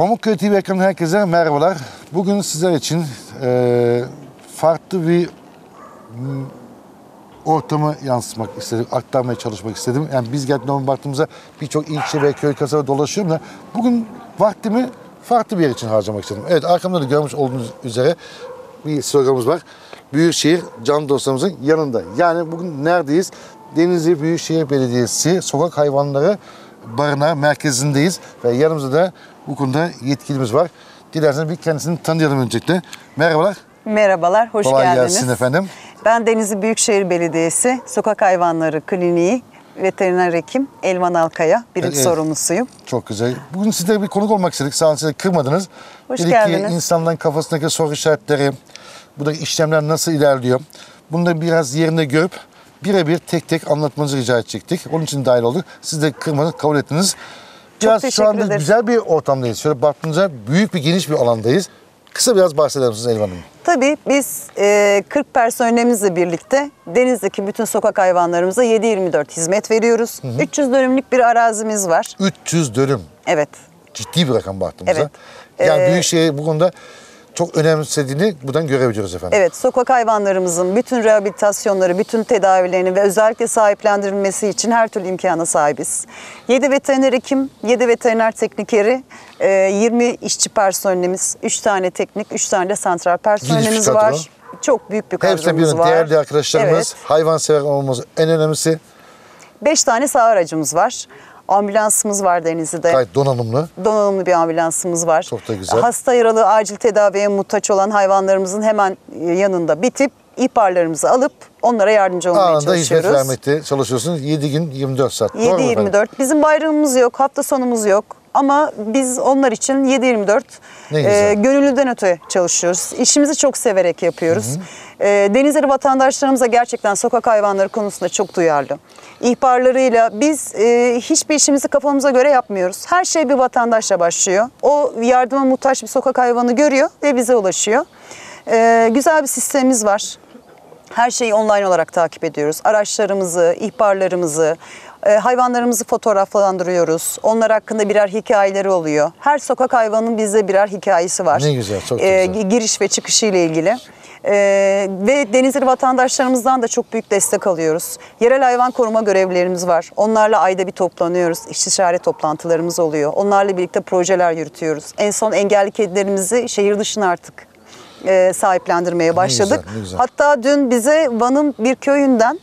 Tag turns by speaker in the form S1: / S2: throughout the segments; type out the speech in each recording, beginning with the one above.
S1: Pamukkale TV ekranından herkese merhabalar. Bugün sizler için farklı bir ortamı yansıtmak istedim, aktarmaya çalışmak istedim. Yani biz gerçekten baktığımızda birçok ilçe ve köy kasaba dolaşıyorum da bugün vaktimi farklı bir yer için harcamak istedim. Evet, arkamda da görmüş olduğunuz üzere bir sloganımız var. Büyükşehir can dostlarımızın yanında. Yani bugün neredeyiz? Denizli Büyükşehir Belediyesi Sokak Hayvanları Barınağı merkezindeyiz ve yanımızda da bu konuda yetkilimiz var. Dilerseniz bir kendisini tanıyalım öncelikle. Merhabalar.
S2: Merhabalar, hoş
S1: Kolay
S2: geldiniz.
S1: gelsin efendim.
S2: Ben Denizli Büyükşehir Belediyesi Sokak Hayvanları Kliniği Veteriner Hekim Elvan Alkaya, birinci sorumlusuyum.
S1: Çok güzel. Bugün sizlere bir konuk olmak istedik. Sağ olun, sizi kırmadınız.
S2: Hoş
S1: Dedik
S2: geldiniz.
S1: ki insanların kafasındaki soru işaretleri, buradaki işlemler nasıl ilerliyor? Bunu da biraz yerinde görüp birebir tek tek anlatmanızı rica edecektik. Onun için dahil olduk. Siz de kırmadınız, kabul ettiniz. Biraz şu anda
S2: ederiz.
S1: güzel bir ortamdayız. Şöyle baktığınızda büyük bir, geniş bir alandayız. Kısa biraz bahseder misiniz Elvan Hanım?
S2: Tabii biz 40 personelimizle birlikte Denizli'deki bütün sokak hayvanlarımıza 7/24 hizmet veriyoruz. 300 dönümlük bir arazimiz var.
S1: 300 dönüm.
S2: Evet.
S1: Ciddi bir rakam baktığımızda.
S2: Evet.
S1: Yani Büyükşehir bu konuda çok önemsediğini buradan görebiliyoruz efendim.
S2: Evet, sokak hayvanlarımızın bütün rehabilitasyonları, bütün tedavilerini ve özellikle sahiplendirilmesi için her türlü imkana sahibiz. 7 veteriner hekim, 7 veteriner teknikeri, 20 işçi personelimiz, 3 tane teknik, 3 tane de santral personelimiz var. Çok büyük bir kadromuz var.
S1: Değerli arkadaşlarımız,
S2: Evet.
S1: hayvansever olmamız en önemlisi.
S2: 5 tane sağ aracımız var. Ambulansımız var Denizli'de.
S1: Gayet donanımlı.
S2: Donanımlı bir ambulansımız var.
S1: Çok da güzel.
S2: Hasta yaralı acil tedaviye muhtaç olan hayvanlarımızın hemen yanında bitip ihbarlarımızı alıp onlara yardımcı olmaya
S1: Anında hizmet
S2: çalışıyoruz.
S1: vermekte çalışıyorsunuz. 7 gün 24 saat.
S2: 7/24. Bizim bayramımız yok, hafta sonumuz yok. Ama biz onlar için 7/24 gönüllüden öte çalışıyoruz. İşimizi çok severek yapıyoruz. Denizli vatandaşlarımıza gerçekten sokak hayvanları konusunda çok duyarlı. İhbarlarıyla biz hiçbir işimizi kafamıza göre yapmıyoruz. Her şey bir vatandaşla başlıyor. O yardıma muhtaç bir sokak hayvanı görüyor ve bize ulaşıyor. Güzel bir sistemimiz var. Her şeyi online olarak takip ediyoruz. Araçlarımızı, ihbarlarımızı, hayvanlarımızı fotoğraflandırıyoruz. Onlar hakkında birer hikayeleri oluyor. Her sokak hayvanının bizde birer hikayesi var.
S1: Ne güzel, çok güzel.
S2: Giriş ve çıkışı ile ilgili. Ve Denizli vatandaşlarımızdan da çok büyük destek alıyoruz. Yerel hayvan koruma görevlilerimiz var. Onlarla ayda bir toplanıyoruz. İstişare toplantılarımız oluyor. Onlarla birlikte projeler yürütüyoruz. En son engelli kedilerimizi şehir dışına artık sahiplendirmeye başladık.
S1: Ne güzel.
S2: Hatta dün bize Van'ın bir köyünden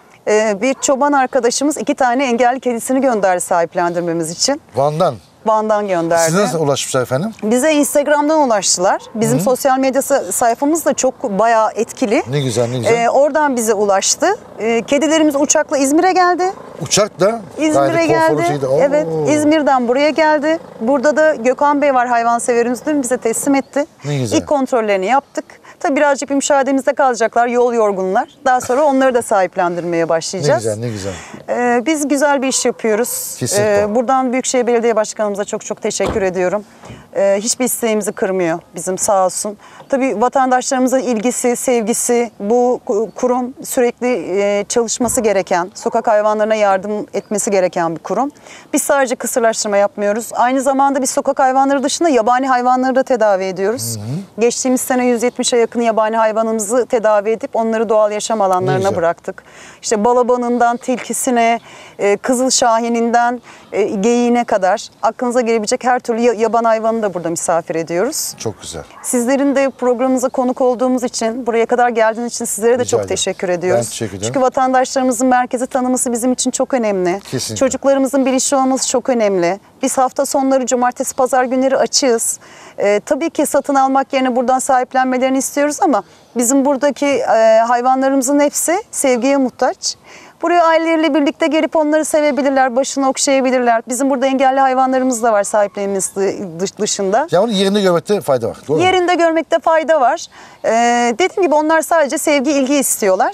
S2: bir çoban arkadaşımız 2 tane engelli kedisini gönderdi sahiplendirmemiz için. Van'dan gönderdi.
S1: Size nasıl ulaşmışlar efendim?
S2: Bize Instagram'dan ulaştılar. Bizim sosyal medya sayfamız da çok bayağı etkili.
S1: Ne güzel, ne güzel.
S2: Oradan bize ulaştı. Kedilerimiz uçakla İzmir'e geldi.
S1: Uçakla?
S2: İzmir'e geldi. Evet, İzmir'den buraya geldi. Burada da Gökhan Bey var, hayvanseverimiz, dün bize teslim etti.
S1: Ne güzel.
S2: İlk kontrollerini yaptık. Tabii birazcık bir müsaademizde kalacaklar, yol yorgunlar. Daha sonra onları da sahiplendirmeye başlayacağız.
S1: Ne güzel, ne güzel.
S2: Biz güzel bir iş yapıyoruz.
S1: Kesinlikle.
S2: Buradan Büyükşehir Belediye Başkanımıza çok çok teşekkür ediyorum. Hiçbir isteğimizi kırmıyor bizim, sağ olsun. Tabii vatandaşlarımızın ilgisi, sevgisi, bu kurum sürekli çalışması gereken, sokak hayvanlarına yardım etmesi gereken bir kurum. Biz sadece kısırlaştırma yapmıyoruz. Aynı zamanda biz sokak hayvanları dışında yabani hayvanları da tedavi ediyoruz. Geçtiğimiz sene 170'e yakın yabani hayvanımızı tedavi edip onları doğal yaşam alanlarına bıraktık. İşte balabanından tilkisine, kızıl şahininden geyiğine kadar aklınıza gelebilecek her türlü yaban hayvanı da burada misafir ediyoruz.
S1: Çok güzel.
S2: Sizlerin de programımıza konuk olduğumuz için, buraya kadar geldiğiniz için sizlere de çok teşekkür ediyoruz.
S1: Ben teşekkür ederim.
S2: Çünkü vatandaşlarımızın merkezi tanıması bizim için çok önemli.
S1: Kesinlikle.
S2: Çocuklarımızın bilinçli olması çok önemli. Biz hafta sonları, cumartesi, pazar günleri açığız. Tabii ki satın almak yerine buradan sahiplenmelerini istiyoruz ama bizim buradaki hayvanlarımızın hepsi sevgiye muhtaç. Buraya aileleriyle birlikte gelip onları sevebilirler, başını okşayabilirler. Bizim burada engelli hayvanlarımız da var sahiplenmemiz dışında.
S1: Ya onu yerinde görmekte fayda var. Doğru mu?
S2: Yerinde görmekte fayda var. Dediğim gibi onlar sadece sevgi, ilgi istiyorlar.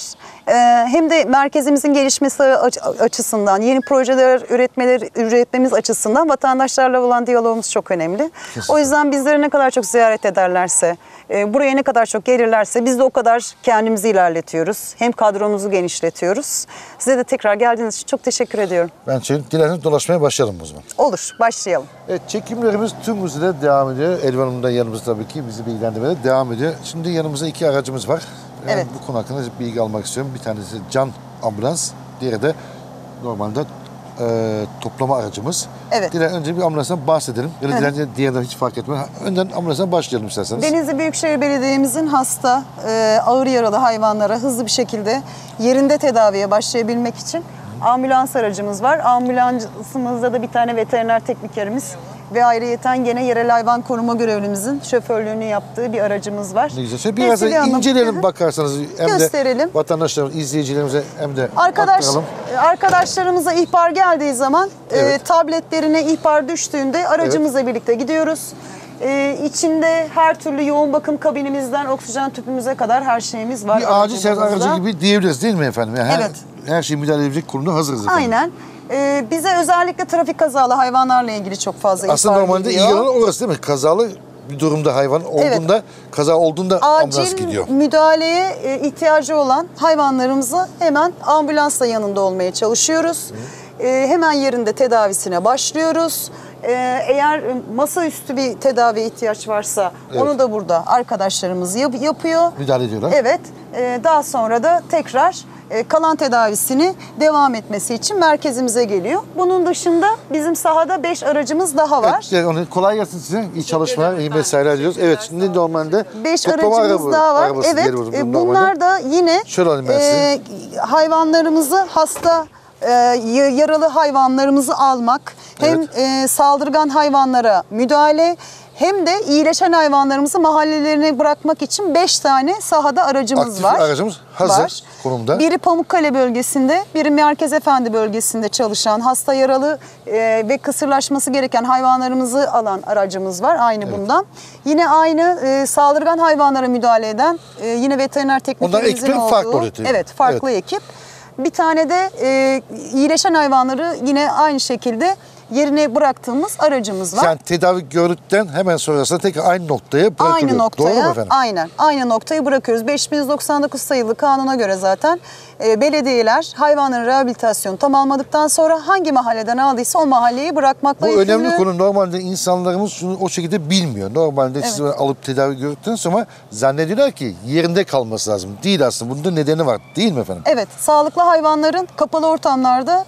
S2: Hem de merkezimizin gelişmesi açısından, yeni projeler üretmemiz açısından vatandaşlarla olan diyalogumuz çok önemli.
S1: Kesinlikle.
S2: O yüzden bizleri ne kadar çok ziyaret ederlerse, buraya ne kadar çok gelirlerse biz de o kadar kendimizi ilerletiyoruz. Hem kadromuzu genişletiyoruz. Size de tekrar geldiğiniz için çok teşekkür ediyorum.
S1: Ben dilerseniz dolaşmaya başlayalım o zaman.
S2: Olur, başlayalım.
S1: Evet, çekimlerimiz tüm hızıyla devam ediyor. Elvan Hanım da yanımızda tabii ki bizi bilgilendirmeye devam ediyor. Şimdi yanımızda 2 aracımız var. Yani
S2: Evet.
S1: bu konu hakkında bilgi almak istiyorum. Bir tanesi can ambulans, diğeri de normalde toplama aracımız.
S2: Evet.
S1: Önce bir ambulansdan bahsedelim. Diğerden hiç fark etmez. Önden ambulansdan başlayalım isterseniz.
S2: Denizli Büyükşehir Belediye'mizin hasta, ağır yaralı hayvanlara hızlı bir şekilde yerinde tedaviye başlayabilmek için ambulans aracımız var. Ambulansımızda da bir tane veteriner teknikerimiz ve ayrıyeten gene yerel hayvan koruma görevlimizin şoförlüğünü yaptığı bir aracımız var.
S1: Ne güzel. Biraz da inceleyelim bakarsanız. Hem
S2: gösterelim.
S1: de vatandaşlarımız, izleyicilerimize hem de aktaralım.
S2: Arkadaşlarımıza ihbar geldiği zaman
S1: Evet.
S2: tabletlerine ihbar düştüğünde aracımızla birlikte gidiyoruz. İçinde her türlü yoğun bakım kabinimizden oksijen tüpümüze kadar her şeyimiz var.
S1: Bir acil servis aracı gibi diyebiliriz değil mi efendim? Yani
S2: Evet.
S1: Her şeyi müdahale edebilecek konumda hazırız efendim.
S2: Aynen. Bize özellikle trafik kazalı hayvanlarla ilgili çok fazla
S1: Aslında
S2: ihbar
S1: normalde
S2: geliyor.
S1: iyi olan orası değil mi? Kazalı bir durumda hayvan olduğunda, kaza olduğunda ambulans gidiyor.
S2: Acil müdahaleye ihtiyacı olan hayvanlarımızı hemen ambulansla yanında olmaya çalışıyoruz. Hemen yerinde tedavisine başlıyoruz. Eğer masaüstü bir tedaviye ihtiyaç varsa onu da burada arkadaşlarımız yapıyor.
S1: Müdahale ediyorlar.
S2: Evet. Daha sonra da tekrar kalan tedavisini devam etmesi için merkezimize geliyor. Bunun dışında bizim sahada 5 aracımız daha var.
S1: Evet, kolay gelsin size. İyi çalışmalar, iyi mesailer diliyoruz. Evet, şimdi normalde
S2: 5 aracımız daha var. Evet. Bunlar da yine hayvanlarımızı hasta yaralı hayvanlarımızı almak, hem saldırgan hayvanlara müdahale hem de iyileşen hayvanlarımızı mahallelerine bırakmak için 5 tane sahada aracımız
S1: aktif
S2: var.
S1: aracımız hazır konumda.
S2: Biri Pamukkale bölgesinde, biri Merkezefendi bölgesinde çalışan hasta yaralı ve kısırlaşması gereken hayvanlarımızı alan aracımız var aynı bundan. Yine aynı saldırgan hayvanlara müdahale eden yine veteriner tekniklerimizin olduğu.
S1: Farklı oluyor.
S2: Evet, farklı ekip. Bir tane de iyileşen hayvanları yine aynı şekilde yerine bıraktığımız aracımız var.
S1: Yani tedavi gördükten hemen sonrasında tekrar aynı noktaya bırakılıyor.
S2: Aynı noktaya,
S1: doğru mu efendim?
S2: aynen. Aynı noktayı bırakıyoruz. 5199 sayılı kanuna göre zaten belediyeler hayvanların rehabilitasyonu tamamladıktan sonra hangi mahalleden aldıysa o mahalleyi bırakmakla
S1: Bu
S2: yükümlü.
S1: önemli konu. Normalde insanlarımız şunu o şekilde bilmiyor. Normalde siz alıp tedavi gördükten sonra zannediyorlar ki yerinde kalması lazım. Değil aslında. Bunun da nedeni var. Değil mi efendim?
S2: Evet. Sağlıklı hayvanların kapalı ortamlarda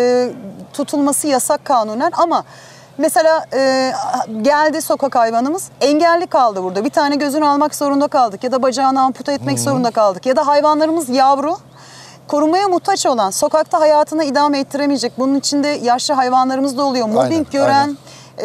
S2: tutulması yasak kanunen ama mesela geldi sokak hayvanımız engelli kaldı burada. Bir tane gözünü almak zorunda kaldık ya da bacağını ampute etmek zorunda kaldık. Ya da hayvanlarımız yavru. Korumaya muhtaç olan, sokakta hayatını idame ettiremeyecek. Bunun içinde yaşlı hayvanlarımız da oluyor. Mobbing gören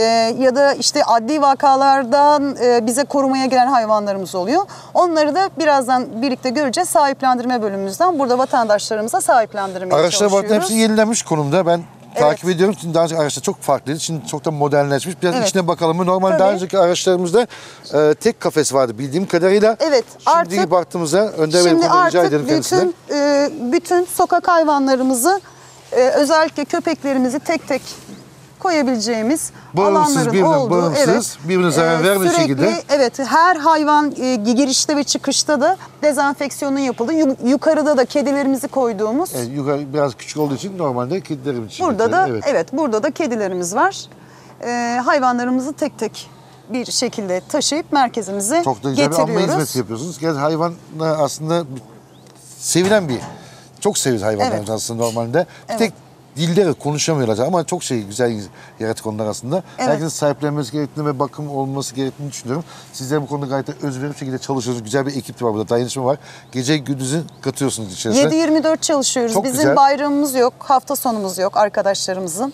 S2: ya da işte adli vakalardan bize korumaya gelen hayvanlarımız oluyor. Onları da birazdan birlikte göreceğiz. Sahiplendirme bölümümüzden burada vatandaşlarımıza sahiplendirmeye çalışıyoruz.
S1: Araçlar hepsi yenilenmiş konumda. Ben takip ediyorum. Şimdi daha önceki araçlar çok farklıydı. Şimdi çok da modernleşmiş. Biraz içine bakalım mı? Normal daha önceki araçlarımızda tek kafes vardı bildiğim kadarıyla.
S2: Evet.
S1: Şimdi baktığımızda Önder Bey'in rica edelim kendisine.
S2: Bütün sokak hayvanlarımızı özellikle köpeklerimizi tek tek koyabileceğimiz alanların olduğu,
S1: birbirine zarar vermeyecek şekilde.
S2: Evet, her hayvan girişte ve çıkışta da dezenfeksiyonun yapıldığı, yukarıda da kedilerimizi koyduğumuz.
S1: Yukarı biraz küçük olduğu için normalde kedilerim için.
S2: Burada da burada da kedilerimiz var. Hayvanlarımızı tek tek bir şekilde taşıyıp merkezimize getiriyoruz.
S1: Çok da güzel bir alma hizmeti yapıyorsunuz. Yani hayvan aslında sevilen çok seviyoruz hayvanlarımız aslında normalde. Bir tek dilleri konuşamıyorlar ama çok güzel yaratık onlar aslında. Herkesin sahiplenmesi gerektiğini ve bakım olması gerektiğini düşünüyorum. Sizler bu konuda gayet özverili şekilde çalışıyorsunuz. Güzel bir ekip de var burada. Dayanışma var. Gece gündüzü katıyorsunuz içerisine.
S2: 7/24 çalışıyoruz.
S1: Çok
S2: Bizim
S1: güzel.
S2: bayramımız yok, hafta sonumuz yok arkadaşlarımızın.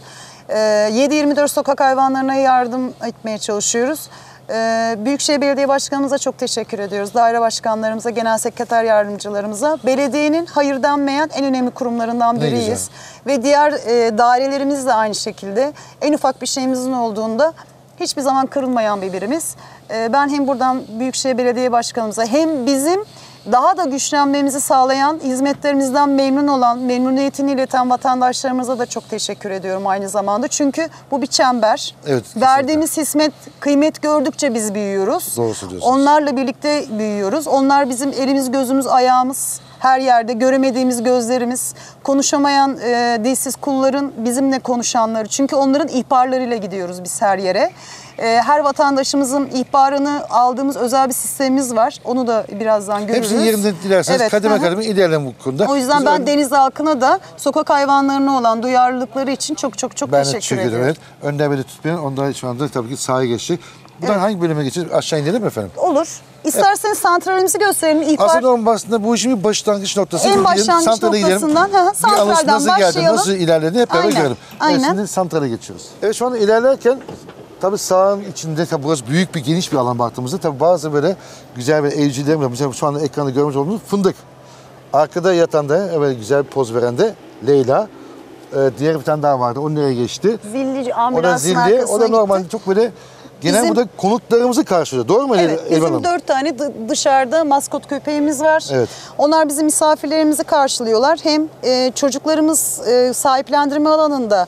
S2: 7/24 sokak hayvanlarına yardım etmeye çalışıyoruz. Büyükşehir Belediye Başkanımıza çok teşekkür ediyoruz. Daire başkanlarımıza, genel sekreter yardımcılarımıza. Belediyenin hayır denmeyen en önemli kurumlarından biriyiz. Ve diğer dairelerimiz de aynı şekilde. En ufak bir şeyimizin olduğunda hiçbir zaman kırılmayan bir birimiz. Ben hem buradan Büyükşehir Belediye Başkanımıza hem bizim daha da güçlenmemizi sağlayan, hizmetlerimizden memnun olan, memnuniyetini ileten vatandaşlarımıza da çok teşekkür ediyorum aynı zamanda. Çünkü bu bir çember.
S1: Evet, kesinlikle.
S2: Verdiğimiz hizmet, kıymet gördükçe biz büyüyoruz.
S1: Doğru söylüyorsunuz.
S2: Onlarla birlikte büyüyoruz. Onlar bizim elimiz, gözümüz, ayağımız. Her yerde göremediğimiz gözlerimiz, konuşamayan dilsiz kulların bizimle konuşanları. Çünkü onların ihbarlarıyla gidiyoruz biz her yere. Her vatandaşımızın ihbarını aldığımız özel bir sistemimiz var. Onu da birazdan görürüz.
S1: Hepsini yerinde dilerseniz
S2: Evet,
S1: kademe
S2: hı hı.
S1: kademe ilerleyelim bu konuda.
S2: O yüzden
S1: Biz
S2: ben deniz halkına da sokak hayvanlarına olan duyarlılıkları için çok
S1: ben de
S2: teşekkür ediyorum.
S1: Evet. Önden beni tutmayın. Ondan şu anda tabii ki sahaya geçecek. Buradan hangi bölüme geçeceğiz? Aşağı inelim mi efendim?
S2: Olur. İsterseniz santralimizi gösterelim. İhbar
S1: Aslında onun aslında bu işin bir başlangıç noktası.
S2: En
S1: Dur, gidelim,
S2: başlangıç
S1: santrale gidelim.
S2: noktasından,
S1: Bir anlasın
S2: santralden
S1: nasıl geldi,
S2: başlayalım.
S1: nasıl ilerledi hep beraber
S2: Aynen,
S1: görelim.
S2: aynen.
S1: Evet, şimdi santrale geçiyoruz. Evet, şu anda ilerlerken tabii sahanın içinde, tabii burası büyük bir geniş bir alan baktığımızda tabii bazı böyle güzel bir evcillerim var. Mesela şu anda ekranda görmüş olduğunuz fındık. Arkada yatan da evet, güzel bir poz veren de Leyla. Diğer bir tane daha vardı. O nereye geçti?
S2: Zilli
S1: O da
S2: ambulansın
S1: zilli.
S2: arkasına
S1: O da normalde
S2: gitti.
S1: çok böyle genel
S2: Bizim-
S1: burada konuklarımızı karşılıyor. Doğru mu
S2: Evet,
S1: Elvan Hanım?
S2: bizim 4 tane dışarıda maskot köpeğimiz var.
S1: Evet.
S2: Onlar bizim misafirlerimizi karşılıyorlar. Hem çocuklarımız sahiplendirme alanında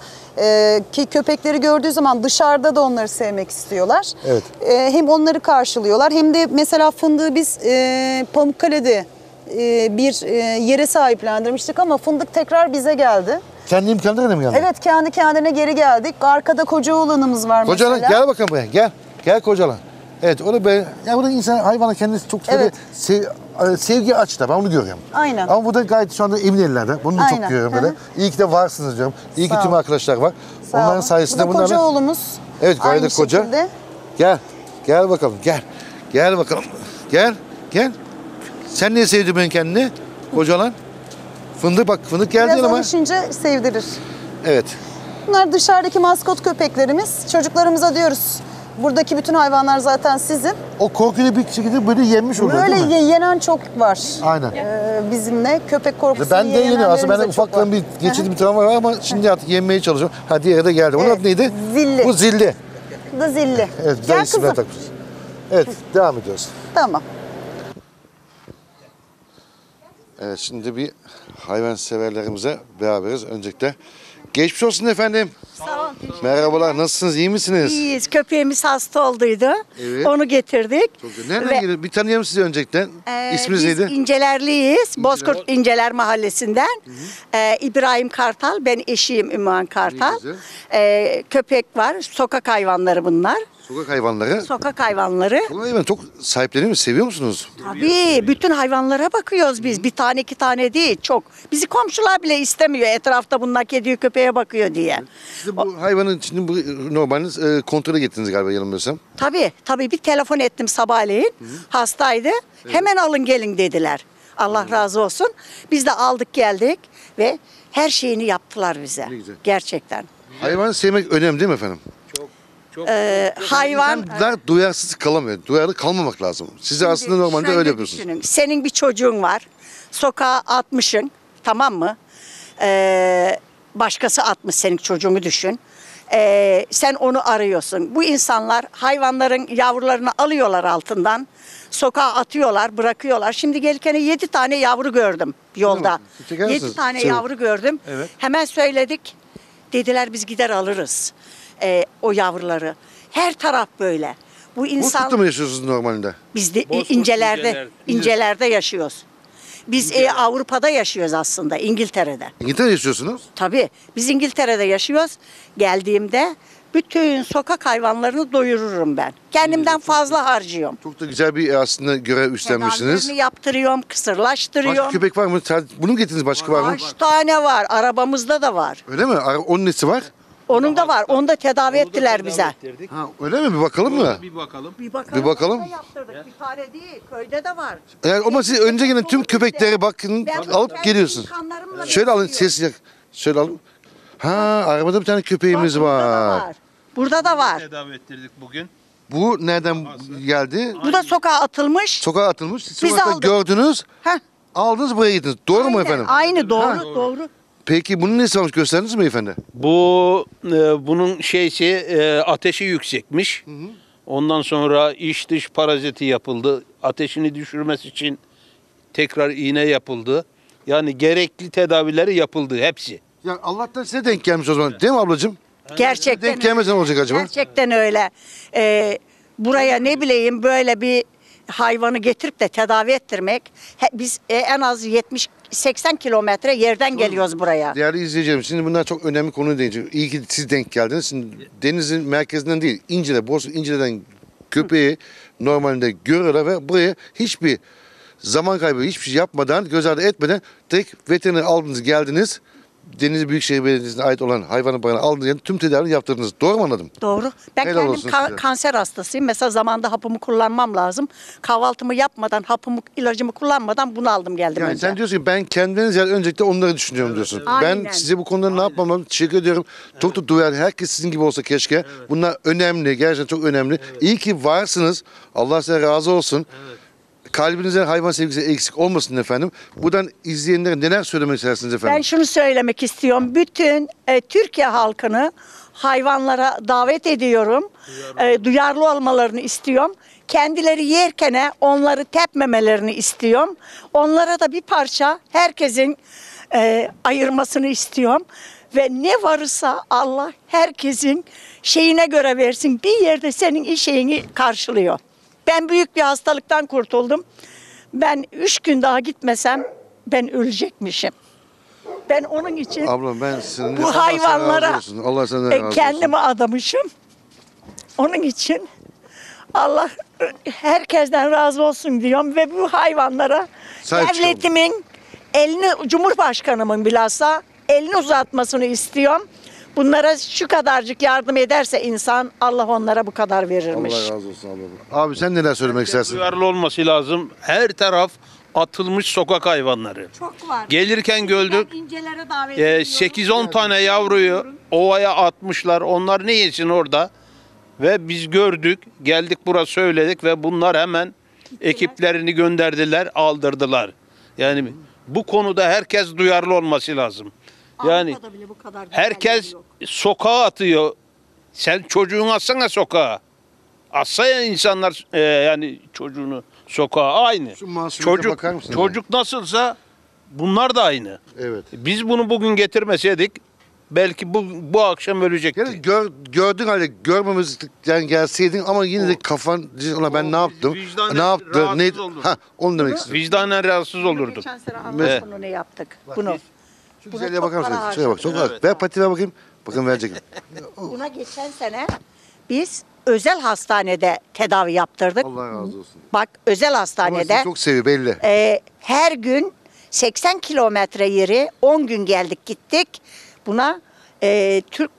S2: ki köpekleri gördüğü zaman dışarıda da onları sevmek istiyorlar.
S1: Evet.
S2: Hem onları karşılıyorlar hem de mesela fındığı biz Pamukkale'de bir yere sahiplendirmiştik ama fındık tekrar bize geldi.
S1: Kendi imkanlarıyla mı geldin?
S2: Evet, kendi kendine geri geldik. Arkada koca oğlanımız var
S1: Kocalan
S2: mesela.
S1: gel bakalım buraya. Gel. Gel Kocalan. Evet, o da böyle, ya burada insan hayvana kendisi çok
S2: Evet.
S1: sevgi aç da ben onu görüyorum.
S2: Aynen.
S1: Ama bu da gayet şu anda emin ellerde. Bunu da çok
S2: Aynen.
S1: görüyorum
S2: Hı
S1: böyle.
S2: hı.
S1: İyi ki de varsınız diyorum. İyi ki
S2: Sağ
S1: tüm
S2: ol.
S1: arkadaşlar var.
S2: Sağ
S1: Onların
S2: olun.
S1: sayesinde
S2: Bu da koca
S1: bunlarla...
S2: oğlumuz.
S1: Evet, gayet de
S2: Aynı
S1: koca.
S2: şekilde.
S1: Gel. Gel bakalım. Gel. Gel bakalım. Gel. Gel. Sen niye sevdin ben kendini? Kocalan. Fındık bak. Fındık geldi
S2: Biraz
S1: yanıma.
S2: alışınca sevdirir.
S1: Evet.
S2: Bunlar dışarıdaki maskot köpeklerimiz. Çocuklarımıza diyoruz. Buradaki bütün hayvanlar zaten sizin.
S1: O korkuyla bir şekilde böyle yenmiş oluyor
S2: Böyle
S1: değil mi?
S2: yenen çok var.
S1: Aynen.
S2: Bizimle köpek korkusu
S1: Ben de yeniyorum. Aslında ben de
S2: yenenlerimiz çok
S1: ufaktan
S2: var.
S1: bir geçirdiğim bir travma var ama şimdi artık yenmeye çalışıyorum. Ha, diğeri de geldi. Onun
S2: Evet,
S1: adı neydi?
S2: Zilli.
S1: Bu zilli.
S2: Bu da zilli.
S1: Evet, güzel
S2: Gel
S1: isimler
S2: kızım.
S1: takmışız. Evet, devam ediyoruz.
S2: Tamam.
S1: Evet, şimdi bir hayvan severlerimize beraberiz. Öncelikle geçmiş olsun efendim.
S3: Sağ ol.
S1: Merhabalar, nasılsınız? İyi misiniz?
S3: İyiyiz. Köpeğimiz hasta olduydu.
S1: Evet.
S3: Onu getirdik.
S1: Çok güzel. Nereden
S3: Ve,
S1: geliyor? Bir tanıyalım sizi öncelikle. İsminiz
S3: biz
S1: neydi?
S3: İncelerliyiz. Bozkurt İnceler Mahallesi'nden. İbrahim Kartal. Ben eşiyim Ümmühan Kartal.
S1: güzel.
S3: Köpek var. Sokak hayvanları bunlar.
S1: Sokak hayvanları.
S3: Sokak hayvanları.
S1: Sokak hayvanı çok sahipleniyor musunuz? Seviyor musunuz?
S3: Tabii. Bütün hayvanlara bakıyoruz biz. Bir tane iki tane değil. Çok. Bizi komşular bile istemiyor. Etrafta bunlar kediye köpeğe bakıyor diye.
S1: Siz de bu hayvanın şimdi bu normalde kontrole getirdiniz galiba yanılmıyorsam.
S3: Tabii bir telefon ettim sabahleyin. Hastaydı. Hemen alın gelin dediler. Allah razı olsun. Biz de aldık geldik ve her şeyini yaptılar bize.
S1: Ne güzel.
S3: Gerçekten.
S1: Hayvanı sevmek önemli değil mi efendim?
S3: Hayvan
S1: İnsanlar duyarsız kalamıyor. Duyarlı kalmamak lazım. Siz de aslında normalde
S3: şöyle
S1: öyle yapıyorsunuz.
S3: düşünün. Senin bir çocuğun var. Sokağa atmışsın. Tamam mı? Başkası atmış senin çocuğunu düşün. Sen onu arıyorsun. Bu insanlar hayvanların yavrularını alıyorlar altından. Sokağa atıyorlar, bırakıyorlar. Şimdi gelirken 7 tane yavru gördüm yolda.
S1: Çeker misiniz?
S3: 7 tane
S1: Çabuk.
S3: yavru gördüm.
S1: Evet.
S3: Hemen söyledik. Dediler biz gider alırız o yavruları. Her taraf böyle. Bu insan
S1: Bozkurt'ta mı yaşıyorsunuz normalde?
S3: biz de incelerde yaşıyoruz. Biz Avrupa'da yaşıyoruz aslında, İngiltere'de.
S1: İngiltere'de yaşıyorsunuz.
S3: Tabii biz İngiltere'de yaşıyoruz. Geldiğimde bütün sokak hayvanlarını doyururum ben. Kendimden fazla harcıyorum.
S1: Çok da güzel bir aslında görev üstlenmişsiniz.
S3: Tedavilerini yaptırıyorum, kısırlaştırıyorum.
S1: Başka köpek var mı? Bunu mu getirdiniz? Başka var mı?
S3: Kaç tane var? Arabamızda da var.
S1: Öyle mi? Onun nesi var?
S3: Onun da var. Onu da tedavi ettiler bize.
S1: Ha, öyle mi? Bir bakalım mı?
S4: Bir bakalım.
S3: Bir
S1: bakalım.
S3: onu da yaptırdık. Bir tane değil, köyde de var.
S1: Yani ama siz önce gelen tüm köpekleri bakın
S3: Ben
S1: alıp
S3: kendi
S1: geliyorsunuz.
S3: imkanlarımla
S1: Şöyle alın
S3: besliyorum.
S1: ses şöyle alın. Ha, arabada bir tane köpeğimiz
S3: Bak, burada da
S1: var.
S3: var. Burada da var.
S4: Tedavi ettirdik bugün.
S1: Bu nereden geldi?
S3: Bu da sokağa atılmış.
S1: Sokağa atılmış. Siz
S3: Biz
S1: sokakta
S3: aldık.
S1: gördünüz.
S3: Heh,
S1: Aldınız buraya gittiniz. Doğru mu
S3: aynen,
S1: efendim?
S3: Aynı doğru,
S1: Ha.
S3: doğru.
S1: Peki bunun nesi varmış gösterdiniz mi beyefendi?
S4: Bunun ateşi yüksekmiş. Ondan sonra iç dış paraziti yapıldı. Ateşini düşürmesi için tekrar iğne yapıldı. Yani gerekli tedavileri yapıldı hepsi.
S1: Ya Allah'tan size denk gelmiş o zaman. Değil mi ablacığım?
S3: Gerçekten
S1: Denk gelmese ne olacak acaba?
S3: Gerçekten öyle. Buraya ne bileyim böyle bir hayvanı getirip de tedavi ettirmek. Biz en az 70-80 kilometre yerden geliyoruz buraya.
S1: Değerli izleyicilerim, şimdi bunlar çok önemli konu değinecek. İyi ki siz denk geldiniz. Şimdi denizin merkezinden değil, İncil'e, Bosna İncil'den köpeği normalde görüyorlar ve buraya hiçbir zaman kaybı, hiçbir şey yapmadan, göz ardı etmeden direkt veteriner aldınız, geldiniz. Denizli Büyükşehir Belediyesi'ne ait olan hayvanı barınağı aldınız, yani tüm tedaviyi yaptırdınız. Doğru mu anladım?
S3: Doğru. Ben
S1: Helal
S3: kendim
S1: olsun size.
S3: kanser hastasıyım. Mesela zamanında hapımı kullanmam lazım. Kahvaltımı yapmadan, hapımı, ilacımı kullanmadan bunu aldım geldim
S1: Yani
S3: önce.
S1: sen diyorsun ki ben kendimden ziyade öncelikle onları düşünüyorum diyorsun.
S3: Aynen.
S1: Ben size bu konuda ne yapmam lazım? Teşekkür ediyorum. Çok da duyarlı. Herkes sizin gibi olsa keşke. Bunlar önemli. Gerçekten çok önemli. İyi ki varsınız. Allah size razı olsun. Kalbinizden hayvan sevgisi eksik olmasın efendim. Buradan izleyenlere neler söylemek istersiniz efendim?
S3: Ben şunu söylemek istiyorum. Bütün Türkiye halkını hayvanlara davet ediyorum. Duyarlı olmalarını istiyorum. Kendileri yerken onları tepmemelerini istiyorum. Onlara da bir parça herkesin ayırmasını istiyorum. Ve ne varsa Allah herkesin şeyine göre versin. Bir yerde senin işini karşılıyor. Ben büyük bir hastalıktan kurtuldum. Ben 3 gün daha gitmesem ben ölecekmişim. Ben onun için
S1: Ablam ben senin
S3: bu
S1: Allah senden
S3: hayvanlara
S1: razı olsun. Allah senden razı olsun.
S3: kendimi adamışım. Onun için Allah herkesten razı olsun diyorum ve bu hayvanlara
S1: Sahip çıkalım.
S3: devletimin elini, Cumhurbaşkanımın bilhassa elini uzatmasını istiyorum. Bunlara şu kadarcık yardım ederse insan Allah onlara bu kadar verirmiş.
S1: Allah razı olsun ablam. Abi sen neler söylemek istersin?
S4: Duyarlı olması lazım. Her taraf atılmış sokak hayvanları.
S3: Çok var.
S4: Gelirken gördük.
S3: Ben incelere davet ediyorum.
S4: 8-10 tane yavruyu ovaya atmışlar. Onlar ne yesin orada? Ve biz gördük, geldik buraya söyledik ve bunlar hemen ekiplerini gönderdiler, aldırdılar. Yani bu konuda herkes duyarlı olması lazım. Yani
S3: Avrupa'da bile bu kadar güzel
S4: herkes
S3: yer yok.
S4: sokağa atıyor. Sen çocuğunu atsana sokağa. Atsa ya insanlar yani çocuğunu sokağa aynı.
S1: Şu masumiyete bakar mısınız?
S4: Çocuk nasılsa bunlar da aynı.
S1: Evet.
S4: Biz bunu bugün getirmeseydik belki bu akşam ölecekti.
S1: Yani gördüğün halde görmemizden gelseydin ama yine de kafan ona ben ne yaptım?
S4: vicdanen
S1: Ne yaptım?
S4: rahatsız
S1: Neydi?
S4: oldun.
S1: Ha, onu demek istedim.
S4: Vicdanen rahatsız olurduk.
S3: Geçen sene anlat bunu ne yaptık. Bunu.
S1: Şu
S3: Buna
S1: güzelliğe
S3: çok
S1: bakar mısınız?
S3: para
S1: Şuraya bak. Çok
S3: harcadık.
S1: az. Ver pati ver bakayım. Bakın verecek.
S3: Buna geçen sene biz özel hastanede tedavi yaptırdık.
S1: Allah razı olsun.
S3: Bak özel
S1: Ama
S3: hastanede
S1: sizi çok seviyor belli.
S3: her gün 80 kilometre yeri 10 gün geldik gittik. Buna Türk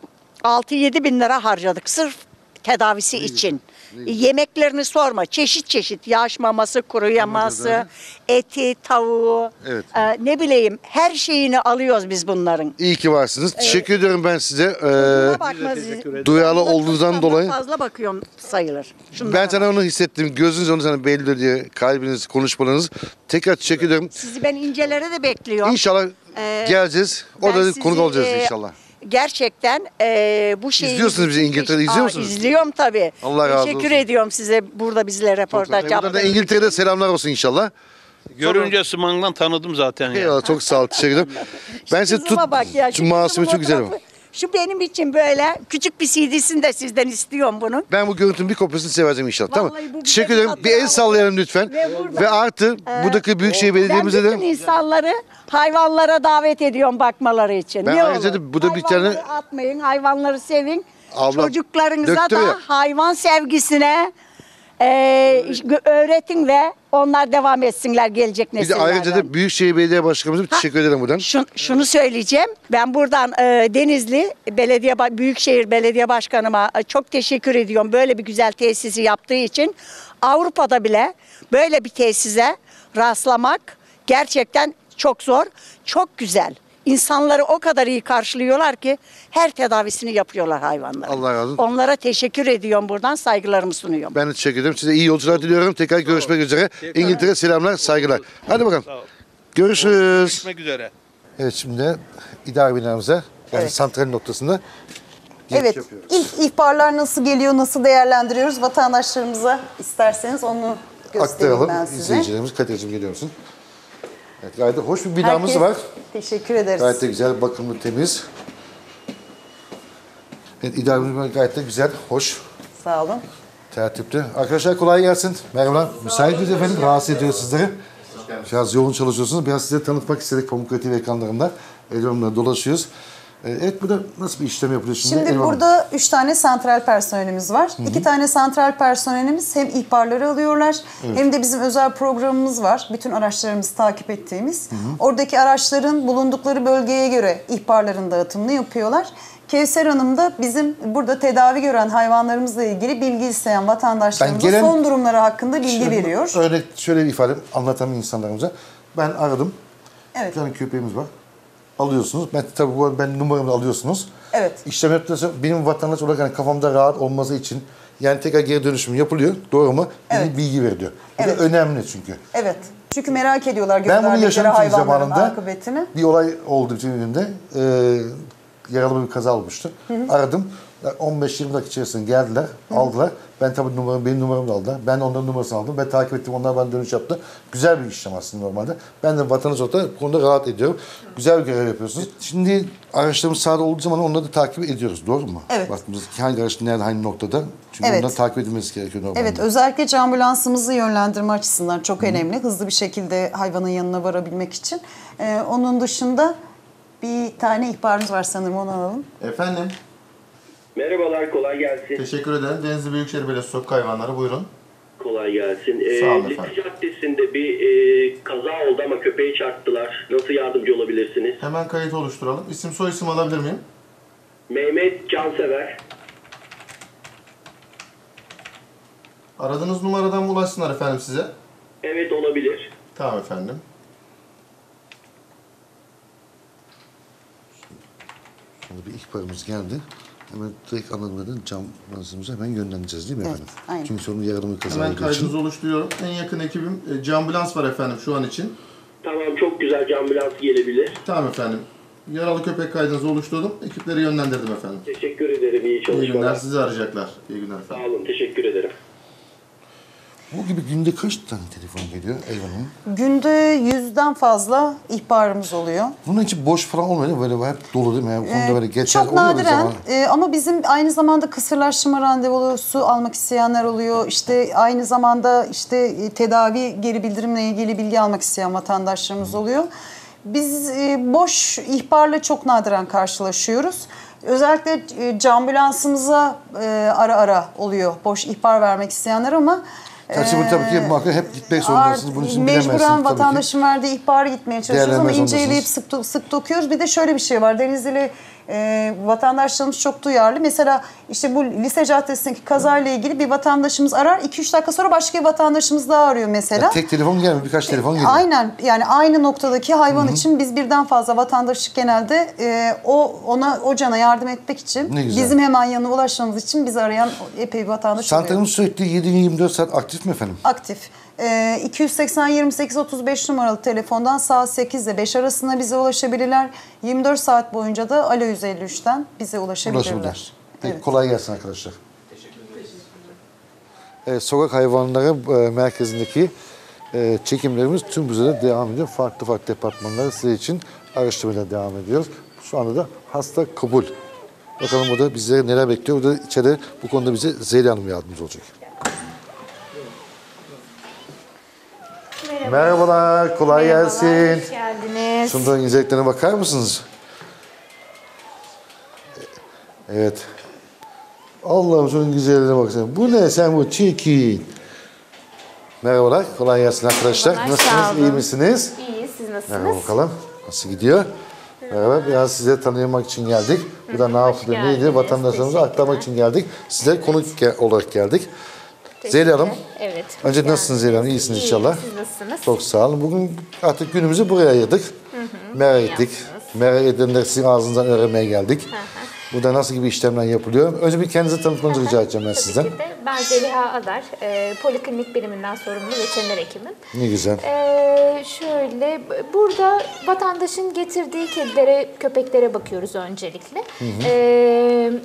S3: 6-7 bin lira harcadık sırf tedavisi için. Yemeklerini sorma. Çeşit çeşit yaş maması, kuru yaması, eti, tavuğu,
S1: Evet.
S3: ne bileyim her şeyini alıyoruz biz bunların.
S1: İyi ki varsınız. Teşekkür ediyorum ben size.
S3: Buna bakma,
S1: duyarlı
S3: Bunda
S1: olduğunuzdan
S3: çocuktan
S1: dolayı.
S3: fazla bakıyorum sayılır. Şunlara
S1: Ben
S3: bak.
S1: sana onu hissettim. Gözünüz onu sana belli diye. Kalbiniz, konuşmalarınız. Tekrar teşekkür ediyorum.
S3: Sizi ben incelere de bekliyorum.
S1: İnşallah geleceğiz.
S3: Ben
S1: Orada
S3: sizi,
S1: konuk olacağız inşallah.
S3: Gerçekten bu şeyi...
S1: İzliyorsunuz bizi, İngiltere'de izliyor musunuz?
S3: İzliyorum tabii.
S1: Allah razı
S3: Teşekkür
S1: olsun.
S3: ediyorum size burada bizle röportaj
S1: Buradan da
S3: yaptığınız için.
S1: İngiltere'de selamlar olsun inşallah.
S4: Görünce Sımang'dan tanıdım zaten. Ya.
S1: Eyvallah, çok sağ ol. Teşekkür ederim. Ben size
S3: Kızıma bak ya,
S1: şu masumi
S3: kızımın
S1: çok güzel.
S3: fotoğrafı. Şu benim için böyle küçük bir CD'sini de sizden istiyorum bunun.
S1: Ben bu görüntünün bir kopyasını size vereceğim inşallah. Tamam.
S3: Vallahi bu
S1: Teşekkür
S3: güzel
S1: ederim. Bir el
S3: hatıra
S1: sallayalım lütfen.
S3: Ve burada-
S1: Ve artı buradaki Büyükşehir Belediye'mize
S3: Ben bütün
S1: de
S3: insanları hayvanlara davet ediyorum bakmaları için.
S1: Ben
S3: ne
S1: ayrıca
S3: olur?
S1: da burada bir tane-
S3: Hayvanları atmayın, hayvanları sevin.
S1: Ablam,
S3: Çocuklarınıza
S1: döktü
S3: da
S1: ya.
S3: hayvan sevgisine öğretin ve onlar devam etsinler gelecek
S1: bir de
S3: nesillerden.
S1: ayrıca da Büyükşehir Belediye Başkanımıza bir teşekkür ederim buradan.
S3: Şunu söyleyeceğim. Ben buradan Denizli Büyükşehir Belediye Başkanıma çok teşekkür ediyorum. Böyle bir güzel tesisi yaptığı için. Avrupa'da bile böyle bir tesise rastlamak gerçekten çok zor. Çok güzel. İnsanları o kadar iyi karşılıyorlar ki her tedavisini yapıyorlar hayvanlara.
S1: Allah razı olsun.
S3: Onlara teşekkür ediyorum buradan, saygılarımı sunuyorum.
S1: Ben de teşekkür ederim. Size iyi yolculuklar diliyorum. Tekrar görüşmek üzere. İngiltere selamlar, saygılar. Hadi bakalım.
S4: Sağ ol.
S1: Görüşürüz.
S4: Görüşmek üzere.
S1: Evet, şimdi idare binamıza, yani santral noktasında giriş
S2: Evet,
S1: yapıyoruz.
S2: ilk ihbarlar nasıl geliyor, nasıl değerlendiriyoruz vatandaşlarımıza isterseniz onu göstereyim
S1: Aktaralım.
S2: ben size.
S1: İzleyicilerimiz, Kadir'cim geliyor musun? Evet, gayet de hoş bir binamız
S2: Herkes-
S1: var.
S2: Teşekkür ederiz.
S1: Gayet de güzel, bakımlı, temiz. Evet, idaremiz gayet de güzel, hoş,
S2: Sağ olun.
S1: tertipli. Arkadaşlar kolay gelsin. Merhabalar. Müsait miyiz efendim? Rahatsız ediyor sizleri. Biraz yoğun çalışıyorsunuz. Biraz size tanıtmak istedik Pamukkale TV ekranlarında. Elvan'la dolaşıyoruz. Evet, burada nasıl bir işlem yapılıyor şimdi?
S2: Şimdi
S1: Elvan Hanım?
S2: burada 3 tane santral personelimiz var. 2 tane santral personelimiz hem ihbarları alıyorlar hem de bizim özel programımız var. Bütün araçlarımızı takip ettiğimiz. Oradaki araçların bulundukları bölgeye göre ihbarların dağıtımını yapıyorlar. Kevser Hanım da bizim burada tedavi gören hayvanlarımızla ilgili bilgi isteyen vatandaşlarımıza
S1: Ben gelen-
S2: son durumları hakkında bilgi
S1: Şimdi
S2: veriyor.
S1: Öyle şöyle bir ifade anlatan insanlarımıza. Ben aradım.
S2: Evet.
S1: Bir tane köpeğimiz var. Alıyorsunuz. Ben tabii ben numaramı alıyorsunuz.
S2: Evet.
S1: İşlem yaptıktan benim vatandaş olarak hani kafamda rahat olması için yani tekrar geri dönüşüm yapılıyor. Doğru mu?
S2: Evet.
S1: Bilgi veriliyor. Bu
S2: Evet.
S1: da önemli çünkü.
S2: Evet. Çünkü merak ediyorlar
S1: Ben bunu
S2: gönderdikleri
S1: yaşadım çünkü
S2: hayvanların
S1: zamanında.
S2: akıbetini.
S1: Bir olay oldu bütün günümde. Yaralı bir kaza olmuştu. Aradım. 15-20 dakika içerisinde geldiler, aldılar. Ben tabii benim numaramı da aldılar. Ben onların numarasını aldım. Ben takip ettim, onlar bana dönüş yaptı. Güzel bir işlem aslında normalde. Ben de vatandaş olarak bu konuda rahat ediyorum. Güzel bir görev yapıyorsunuz. Şimdi araçlarımız sahada olduğu zaman onları da takip ediyoruz, doğru mu?
S2: Evet.
S1: Baktığımızda hangi araç nerede, hangi noktada. Çünkü
S2: Evet.
S1: onları takip edilmesi gerekiyor normalde.
S2: Evet, özellikle ambulansımızı yönlendirme açısından çok önemli. Hızlı bir şekilde hayvanın yanına varabilmek için. Onun dışında bir tane ihbarımız var sanırım, onu alalım.
S5: Efendim,
S6: Merhabalar, kolay gelsin.
S5: teşekkür ederim. Denizli Büyükşehir Belediyesi Sokak Hayvanları, buyurun.
S6: Kolay gelsin.
S5: Sağ olun
S6: Lise
S5: efendim.
S6: Caddesi'nde bir kaza oldu ama köpeği çarptılar. Nasıl yardımcı olabilirsiniz?
S5: Hemen kayıt oluşturalım. İsim soy isim alabilir miyim?
S6: Mehmet Cansever.
S5: Aradığınız numaradan mı ulaşsınlar efendim size?
S6: Evet, olabilir.
S5: Tamam efendim.
S1: Şimdi bir ihbarımız geldi. Hemen direkt anladığımdan cam lansımıza hemen yönlendireceğiz değil mi
S2: Evet,
S1: efendim?
S2: aynen.
S1: Çünkü sorun yaralı bir kaza
S5: Hemen
S1: olduğu için.
S5: kaydınızı oluşturuyorum. En yakın ekibim ambulans var efendim şu an için.
S6: Tamam, çok güzel, ambulans gelebilir.
S5: Tamam efendim. Yaralı köpek kaydınızı oluşturdum. Ekipleri yönlendirdim efendim.
S6: Teşekkür ederim, iyi
S5: İyi günler,
S6: çalışmalar.
S5: sizi arayacaklar. İyi günler efendim.
S6: Sağ olun, teşekkür ederim.
S1: Bu gibi günde kaç tane telefon geliyor Elvan'ın?
S2: Günde 100'den fazla ihbarımız oluyor.
S1: Bunun için boş falan olmuyor değil mi? Böyle hep dolu değil mi? Yani bu konuda böyle geçer
S2: Çok
S1: oluyor mu
S2: nadiren
S1: zaman?
S2: ama bizim aynı zamanda kısırlaştırma randevusu almak isteyenler oluyor. İşte aynı zamanda işte tedavi geri bildirimle ilgili bilgi almak isteyen vatandaşlarımız oluyor. Biz boş ihbarla çok nadiren karşılaşıyoruz. Özellikle ambulansımıza ara ara oluyor boş ihbar vermek isteyenler ama
S1: Gerçi bu tabii ki muhakkak hep gitmek zorundasınız. Bunun için bilemezsiniz
S2: mecburen
S1: tabii ki.
S2: vatandaşın verdiği ihbarı gitmeye çalışıyoruz ama
S1: Değerlendirme
S2: inceleyip sık dokuyoruz. Bir de şöyle bir şey var. Denizli'li vatandaşlarımız çok duyarlı. Mesela işte bu Lise Caddesi'ndeki kazayla ilgili bir vatandaşımız arar. 2-3 dakika sonra başka bir vatandaşımız daha arıyor mesela.
S1: Ya tek telefon gelmiyor, birkaç telefon geliyor.
S2: Aynen, yani aynı noktadaki hayvan için biz birden fazla vatandaşlık genelde o cana yardım etmek için
S1: Ne güzel.
S2: bizim hemen yanına ulaşmamız için bizi arayan epey bir vatandaş oluyor.
S1: Santralımız sürekli 7-24 saat aktif mi efendim?
S2: Aktif. 280-28-35 numaralı telefondan saat 8 ile 5 arasında bize ulaşabilirler. 24 saat boyunca da Alo 153'ten bize ulaşabilirler.
S1: Ulaşımlar. Peki,
S2: Evet.
S1: kolay gelsin arkadaşlar. Evet, sokak hayvanları merkezindeki çekimlerimiz tüm hızıyla devam ediyor. Farklı farklı departmanlar sizler için araştırmalar devam ediyor. Şu anda da hasta kabul. Bakalım burada bizlere neler bekliyor. Burada içeride bu konuda bize Zeliha Hanım yardımcı olacak. Merhabalar, kolay gelsin.
S7: Hoş geldiniz.
S1: Şunların inceliklerine bakar mısınız? Evet. Allah'ım şunun güzelliğine baksana. Bu ne sen bu çirkin? Merhabalar, kolay gelsin arkadaşlar.
S7: Merhabalar,
S1: Nasılsınız,
S7: sağ olun.
S1: iyi misiniz?
S7: İyi, siz nasılsınız?
S1: Merhaba bakalım. Nasıl gidiyor? Merhaba, biraz size tanımak için geldik. Burada ne yapıldı, neydi?
S7: geldiniz,
S1: Vatandaşlarımıza aktarmak için geldik. Size konuk olarak geldik. Zeliha Hanım,
S7: Evet.
S1: önce nasılsınız Zeliha Hanım? İyisiniz inşallah.
S7: Siz nasılsınız?
S1: Çok sağ olun. Bugün artık günümüzü buraya ayırdık. Merak ettik. Merak edenleri sizin ağzınızdan öğrenmeye geldik. Burada nasıl gibi işlemler yapılıyor? Önce bir kendinizi tanıtmanızı rica edeceğim ben sizden.
S7: Tabii ki de. Ben Zeliha Adar, poliklinik biriminden sorumlu veteriner hekimim.
S1: Ne güzel.
S7: Şöyle, burada vatandaşın getirdiği kedilere, köpeklere bakıyoruz öncelikle.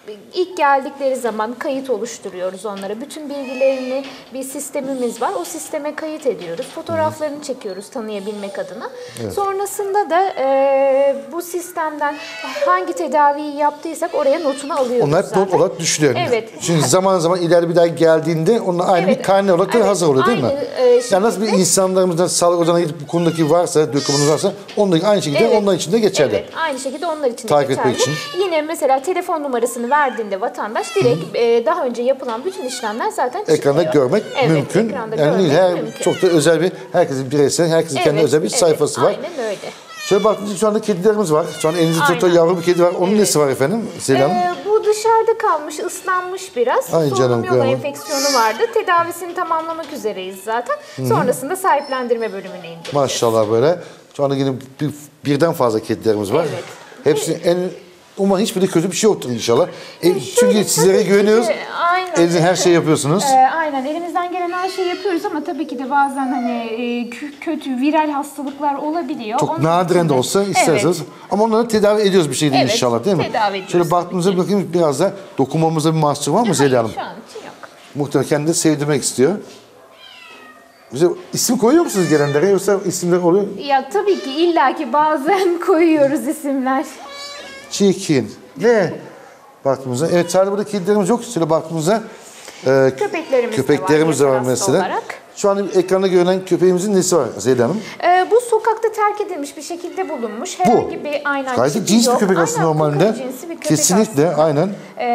S7: ilk geldikleri zaman kayıt oluşturuyoruz onlara. Bütün bilgilerini bir sistemimiz var. O sisteme kayıt ediyoruz. Fotoğraflarını çekiyoruz tanıyabilmek adına. Sonrasında da bu sistemden hangi tedaviyi yaptıysak oraya notunu alıyoruz
S1: Onlar
S7: zaten.
S1: not olarak düşülüyor.
S7: Evet.
S1: Çünkü zaman zaman ileride bir daha geldiğinde onunla aynı bir karne olarak da hazır oluyor değil mi? Yani nasıl bir insanlarımızdan sağlık ocağına gidip bu konudaki varsa, dökümünüz varsa onunla aynı şekilde onlar için de geçerli.
S7: Evet, aynı şekilde onlar için de
S1: Takip
S7: geçerli.
S1: etmek için.
S7: Yine mesela telefon numarasını verdiğinde vatandaş direkt daha önce yapılan bütün işlemler zaten çıkıyor.
S1: Ekranda görmek mümkün.
S7: Ekranda
S1: Yani
S7: görmek mümkün.
S1: çok da özel bir, herkesin bireysel, herkesin kendi özel bir sayfası var.
S7: Aynen öyle.
S1: Şöyle baktığınızda şu anda kedilerimiz var. Şu an elinizde
S7: Aynen.
S1: tutan yavru bir kedi var. Onun nesi var efendim? Selam.
S7: Bu dışarıda kalmış, ıslanmış biraz.
S1: Ay canım,
S7: Solunum yolu
S1: kıyamam.
S7: enfeksiyonu vardı. Tedavisini tamamlamak üzereyiz zaten. Sonrasında sahiplendirme bölümüne indireceğiz.
S1: Maşallah böyle. Şu anda yine birden fazla kedilerimiz var.
S7: Evet.
S1: Hepsi umarım hiçbiri kötü bir şey yoktur inşallah.
S7: Şöyle,
S1: Çünkü sizlere
S7: tabii ki
S1: güveniyoruz.
S7: de, aynen.
S1: Elinizden her şeyi yapıyorsunuz.
S8: Aynen elimizden gelen her şeyi yapıyoruz ama tabii ki de bazen hani kötü viral hastalıklar olabiliyor.
S1: Çok
S8: Onun
S1: nadiren
S8: için
S1: de
S8: de-
S1: olsa isterseniz.
S8: Evet.
S1: Ama onları tedavi ediyoruz bir şekilde
S7: Evet,
S1: inşallah değil mi?
S7: tedavi ediyoruz
S1: Şöyle
S7: tabii
S1: baktığımızda
S7: ki.
S1: bakayım biraz da dokunmamıza bir mahsur var mı Zeliha Hanım?
S7: Şu an için yok.
S1: Muhtemelen kendini sevdirmek istiyor. Bize isim koyuyor musunuz gelenlere yoksa isimler oluyor?
S8: Ya tabii ki illaki bazen koyuyoruz isimler.
S1: Çirkin. Ne? Baktığımızda. Evet sadece burada kedilerimiz yok. Şöyle baktığımızda
S7: Köpeklerimiz de var,
S1: var
S7: yeter hasta
S1: mesela.
S7: olarak.
S1: Şu an ekranda görünen köpeğimizin nesi var Zeliha Hanım?
S7: Bu sokakta terk edilmiş bir şekilde bulunmuş. Herhangi bir
S1: Gayet
S7: çipi
S1: cins bir
S7: yok.
S1: köpek aslında
S7: Aynen,
S1: normalde.
S7: pukul cinsi bir köpek
S1: Kesinlikle
S7: aslında.
S1: aynen.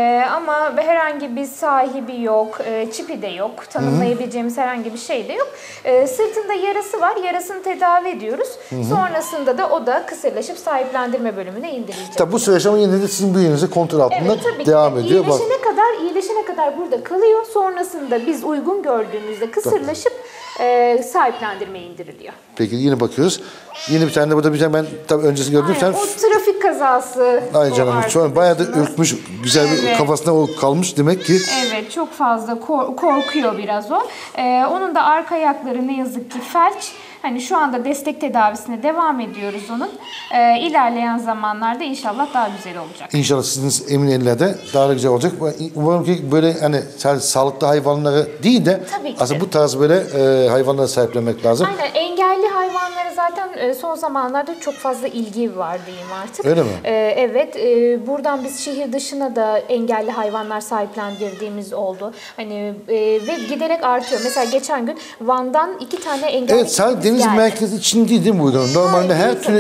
S7: Ama herhangi bir sahibi yok, çipi de yok, tanımlayabileceğimiz herhangi bir şey de yok. Sırtında yarası var, yarasını tedavi ediyoruz. Sonrasında da o da kısırlaşıp sahiplendirme bölümüne indirilecek.
S1: Tabi bu süreç ama yine de sizin bünyenize kontrol altında
S7: Evet, tabii ki
S1: devam
S7: de.
S1: ediyor. Bak,
S7: İyileşene kadar burada kalıyor. Sonrasında biz uygun gördüğümüzde kısırlaşıp sahiplendirmeye indiriliyor.
S1: peki yine bakıyoruz. Yine bir tane de burada bir tane ben tabii öncesi gördüm.
S7: Aynen,
S1: Sen
S7: o trafik kazası.
S1: ay
S7: o
S1: canım şu an bayağı da
S7: arkadaşımız.
S1: ürkmüş. Güzel bir
S8: Evet.
S1: kafasında o kalmış demek ki.
S8: Evet çok fazla korkuyor biraz o. Onun da arka ayakları ne yazık ki felç. Hani şu anda destek tedavisine devam ediyoruz onun. İlerleyen zamanlarda inşallah daha güzel olacak.
S1: İnşallah sizin emin ellerde daha da güzel olacak. Umarım ki böyle hani sadece sağlıklı hayvanları değil de
S7: Tabii ki
S1: aslında
S7: de.
S1: bu tarz böyle hayvanları sahiplenmek lazım.
S7: Aynen, engelli hayvanlara zaten son zamanlarda çok fazla ilgi var diyeyim artık.
S1: Öyle mi?
S7: Evet, buradan biz şehir dışına da engelli hayvanlar sahiplendirdiğimiz oldu. Hani ve giderek artıyor. Mesela geçen gün Van'dan 2 tane engelli
S1: Evet sadece
S7: kedimiz
S1: deniz
S7: geldi.
S1: merkezi için değil mi bu uygulama? Normalde
S7: Hayır,
S1: her türlü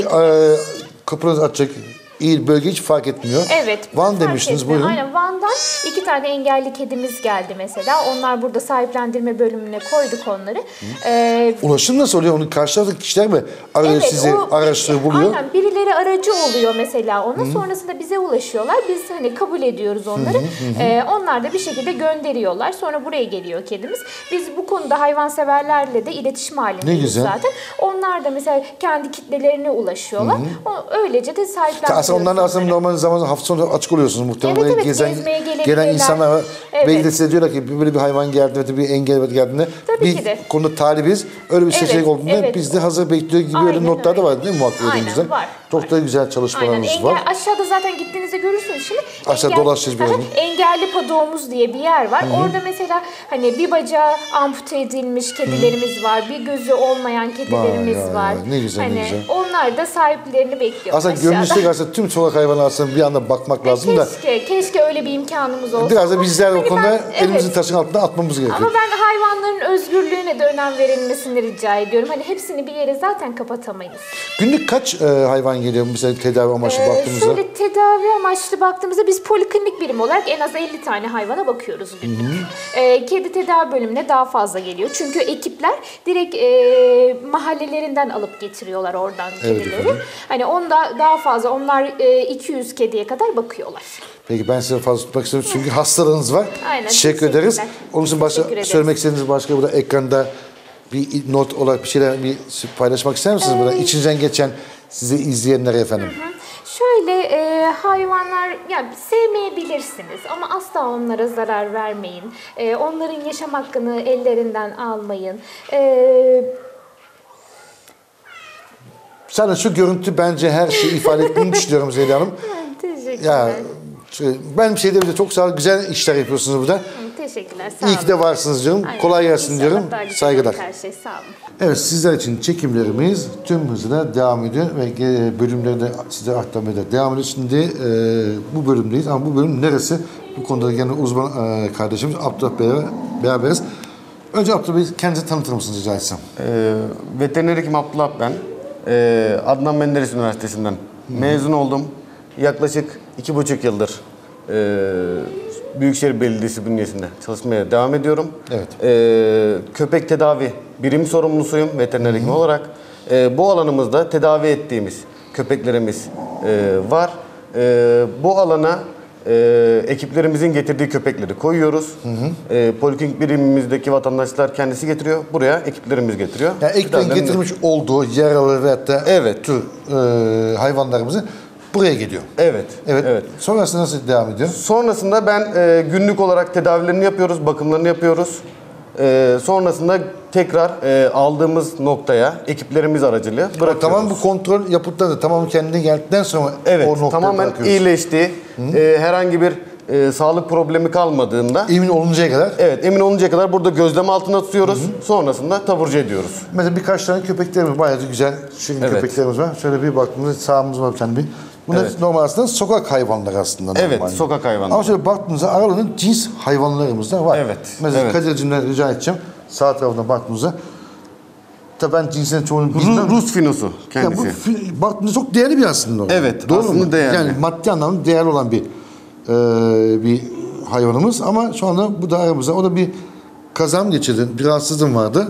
S1: kapınız açacak. İl, bölge hiç fark etmiyor.
S7: Evet.
S1: Van
S7: fark
S1: demiştiniz
S7: etmiyor.
S1: buyurun.
S7: Aynen, Van'dan 2 tane engelli kedimiz geldi mesela. Onlar burada sahiplendirme bölümüne koyduk onları.
S1: Ulaşım nasıl oluyor? Onu karşıladık kişiler mi arıyor sizi, araçları buluyor?
S7: Aynen, birileri aracı oluyor mesela ona. Sonrasında bize ulaşıyorlar. Biz hani kabul ediyoruz onları. Onlar da bir şekilde gönderiyorlar. Sonra buraya geliyor kedimiz. Biz bu konuda hayvanseverlerle de iletişim halindeyiz
S1: Ne güzel.
S7: zaten. Onlar da mesela kendi kitlelerine ulaşıyorlar. Öylece de sahiplendiriyoruz.
S1: Aslında onların aslında normal zaman hafta sonu açık oluyorsunuz muhtemelen.
S7: Evet,
S1: Buraya
S7: evet, gezmeye gelebilirler.
S1: gelen insanlar var.
S7: Evet.
S1: Belki de size diyorlar ki böyle bir hayvan geldi, bir engel geldiğinde
S7: Tabii
S1: bir
S7: ki de.
S1: konuda talibiz. Öyle bir seçenek
S7: Evet,
S1: olduğunda
S7: evet.
S1: biz de hazır bekliyor gibi öyle
S7: Aynen
S1: notlar da
S7: öyle.
S1: var değil mi muhakkak
S7: Aynen,
S1: elimizde?
S7: var,
S1: Çok da güzel çalışmalarımız
S7: Aynen,
S1: var.
S7: aşağıda zaten gittiğinizde görürsünüz şimdi.
S1: Aşağı dolaşacağız birazdan.
S7: Engelli padoğumuz diye bir yer var. Orada mesela hani bir bacağı ampute edilmiş kedilerimiz var. Bir gözü olmayan kedilerimiz
S1: Vay,
S7: var.
S1: ne güzel, ne
S7: Hani
S1: güzel.
S7: onlar da sahiplerini bekliyor
S1: Aslında
S7: aşağıda.
S1: görünüşte aslında tüm sokak hayvanları aslında bir anda bakmak lazım da
S7: Keşke öyle bir imkanımız olsa.
S1: biraz da bizler o
S7: Hani
S1: konuda
S7: ben-
S1: elimizin
S7: evet.
S1: taşın altına atmamız gerekiyor.
S7: Ama ben hayvanların özgürlüğüne de önem verilmesini rica ediyorum. Hani hepsini bir yere zaten kapatamayız.
S1: Günlük kaç hayvan geliyor mesela tedavi amaçlı baktığımızda?
S7: Şöyle tedavi amaçlı baktığımızda biz poliklinik birim olarak en az 50 tane hayvana bakıyoruz günlük. Kedi tedavi bölümüne daha fazla geliyor. Çünkü ekipler direkt mahallelerinden alıp getiriyorlar oradan kedileri.
S1: efendim.
S7: Hani onda daha fazla, onlar 200 kediye kadar bakıyorlar.
S1: Peki ben size fazla tutmak istiyorum çünkü hastalığınız var.
S7: Aynen,
S1: Teşekkür ederiz.
S7: teşekkürler.
S1: Onun için başka
S7: Teşekkür ederiz.
S1: söylemek istediğiniz başka burada ekranda bir not olarak bir şeyler paylaşmak ister misiniz burada? İçinizden geçen sizi izleyenlere efendim.
S7: Şöyle hayvanlar yani sevmeyebilirsiniz ama asla onlara zarar vermeyin. Onların yaşam hakkını ellerinden almayın.
S1: Sana şu görüntü bence her şeyi ifade ettiğini düşünüyorum Zeliha Hanım.
S7: Teşekkürler.
S1: Ya Ben bir şey demeyeyim. Çok sağ olun. Güzel işler yapıyorsunuz burada.
S7: Teşekkürler. Sağ olun.
S1: İyi ki de varsınız canım.
S7: Aynen.
S1: Kolay gelsin
S7: İnşallah
S1: diyorum.
S7: daha güzel
S1: Saygılar.
S7: olur her şey. Sağ olun.
S1: Evet, sizler için çekimlerimiz tüm hızıyla devam ediyor ve bölümleri de size aktarmaya da devam ediyor. Şimdi bu bölümdeyiz ama bu bölüm neresi? Bu konuda gene uzman kardeşimiz Abdullah Bey'le beraberiz. Önce Abdullah Bey kendinizi tanıtır mısınız rica etsem?
S9: Veteriner hekim Abdullah ben. Adnan Menderes Üniversitesi'nden mezun oldum. Yaklaşık 2,5 yıldır Büyükşehir Belediyesi bünyesinde çalışmaya devam ediyorum.
S1: Evet.
S9: Köpek tedavi birim sorumlusuyum veteriner hekim olarak. Bu alanımızda tedavi ettiğimiz köpeklerimiz var. Bu alana ekiplerimizin getirdiği köpekleri koyuyoruz. Poliklinik birimimizdeki vatandaşlar kendisi getiriyor. Buraya ekiplerimiz getiriyor.
S1: Yani ekiplerin getirmiş olduğu yaralı ve hatta tür hayvanlarımızı buraya geliyor.
S9: Evet.
S1: Sonrasında nasıl devam ediyor?
S9: Sonrasında ben günlük olarak tedavilerini yapıyoruz, bakımlarını yapıyoruz. Sonrasında tekrar aldığımız noktaya ekiplerimiz aracılığıyla bırakıyoruz.
S1: Tamam, bu kontrol yapıldıktan sonra, tamam kendine geldikten sonra o noktaya
S9: tamamen
S1: bırakıyoruz.
S9: iyileşti. Herhangi bir sağlık problemi kalmadığında
S1: emin oluncaya kadar.
S9: Evet, emin oluncaya kadar burada gözlem altında tutuyoruz. Sonrasında taburcu ediyoruz.
S1: Mesela birkaç tane köpeklerimiz bayağı da güzel köpeklerimiz var. Şöyle bir baktığımızda sağımız var bir tane bir. Bunlar normal aslında sokak hayvanları aslında.
S9: Evet,
S1: normalde.
S9: sokak hayvanları.
S1: Ama şöyle baktığımızda aralarında cins hayvanlarımız da var.
S9: Evet.
S1: Mesela Kadir'cimden rica edeceğim. Sağ tarafına baktığımızda. Tabii ben cinsinin çoğunu bilmem.
S9: Rus finosu kendisi.
S1: Yani bu baktığında çok değerli bir aslında.
S9: Evet,
S1: doğru
S9: aslında
S1: mu?
S9: değerli.
S1: Yani maddi anlamda değerli olan bir hayvanımız ama şu anda bu da aramızda. O da bir kazam geçirdi, bir rahatsızlığım vardı.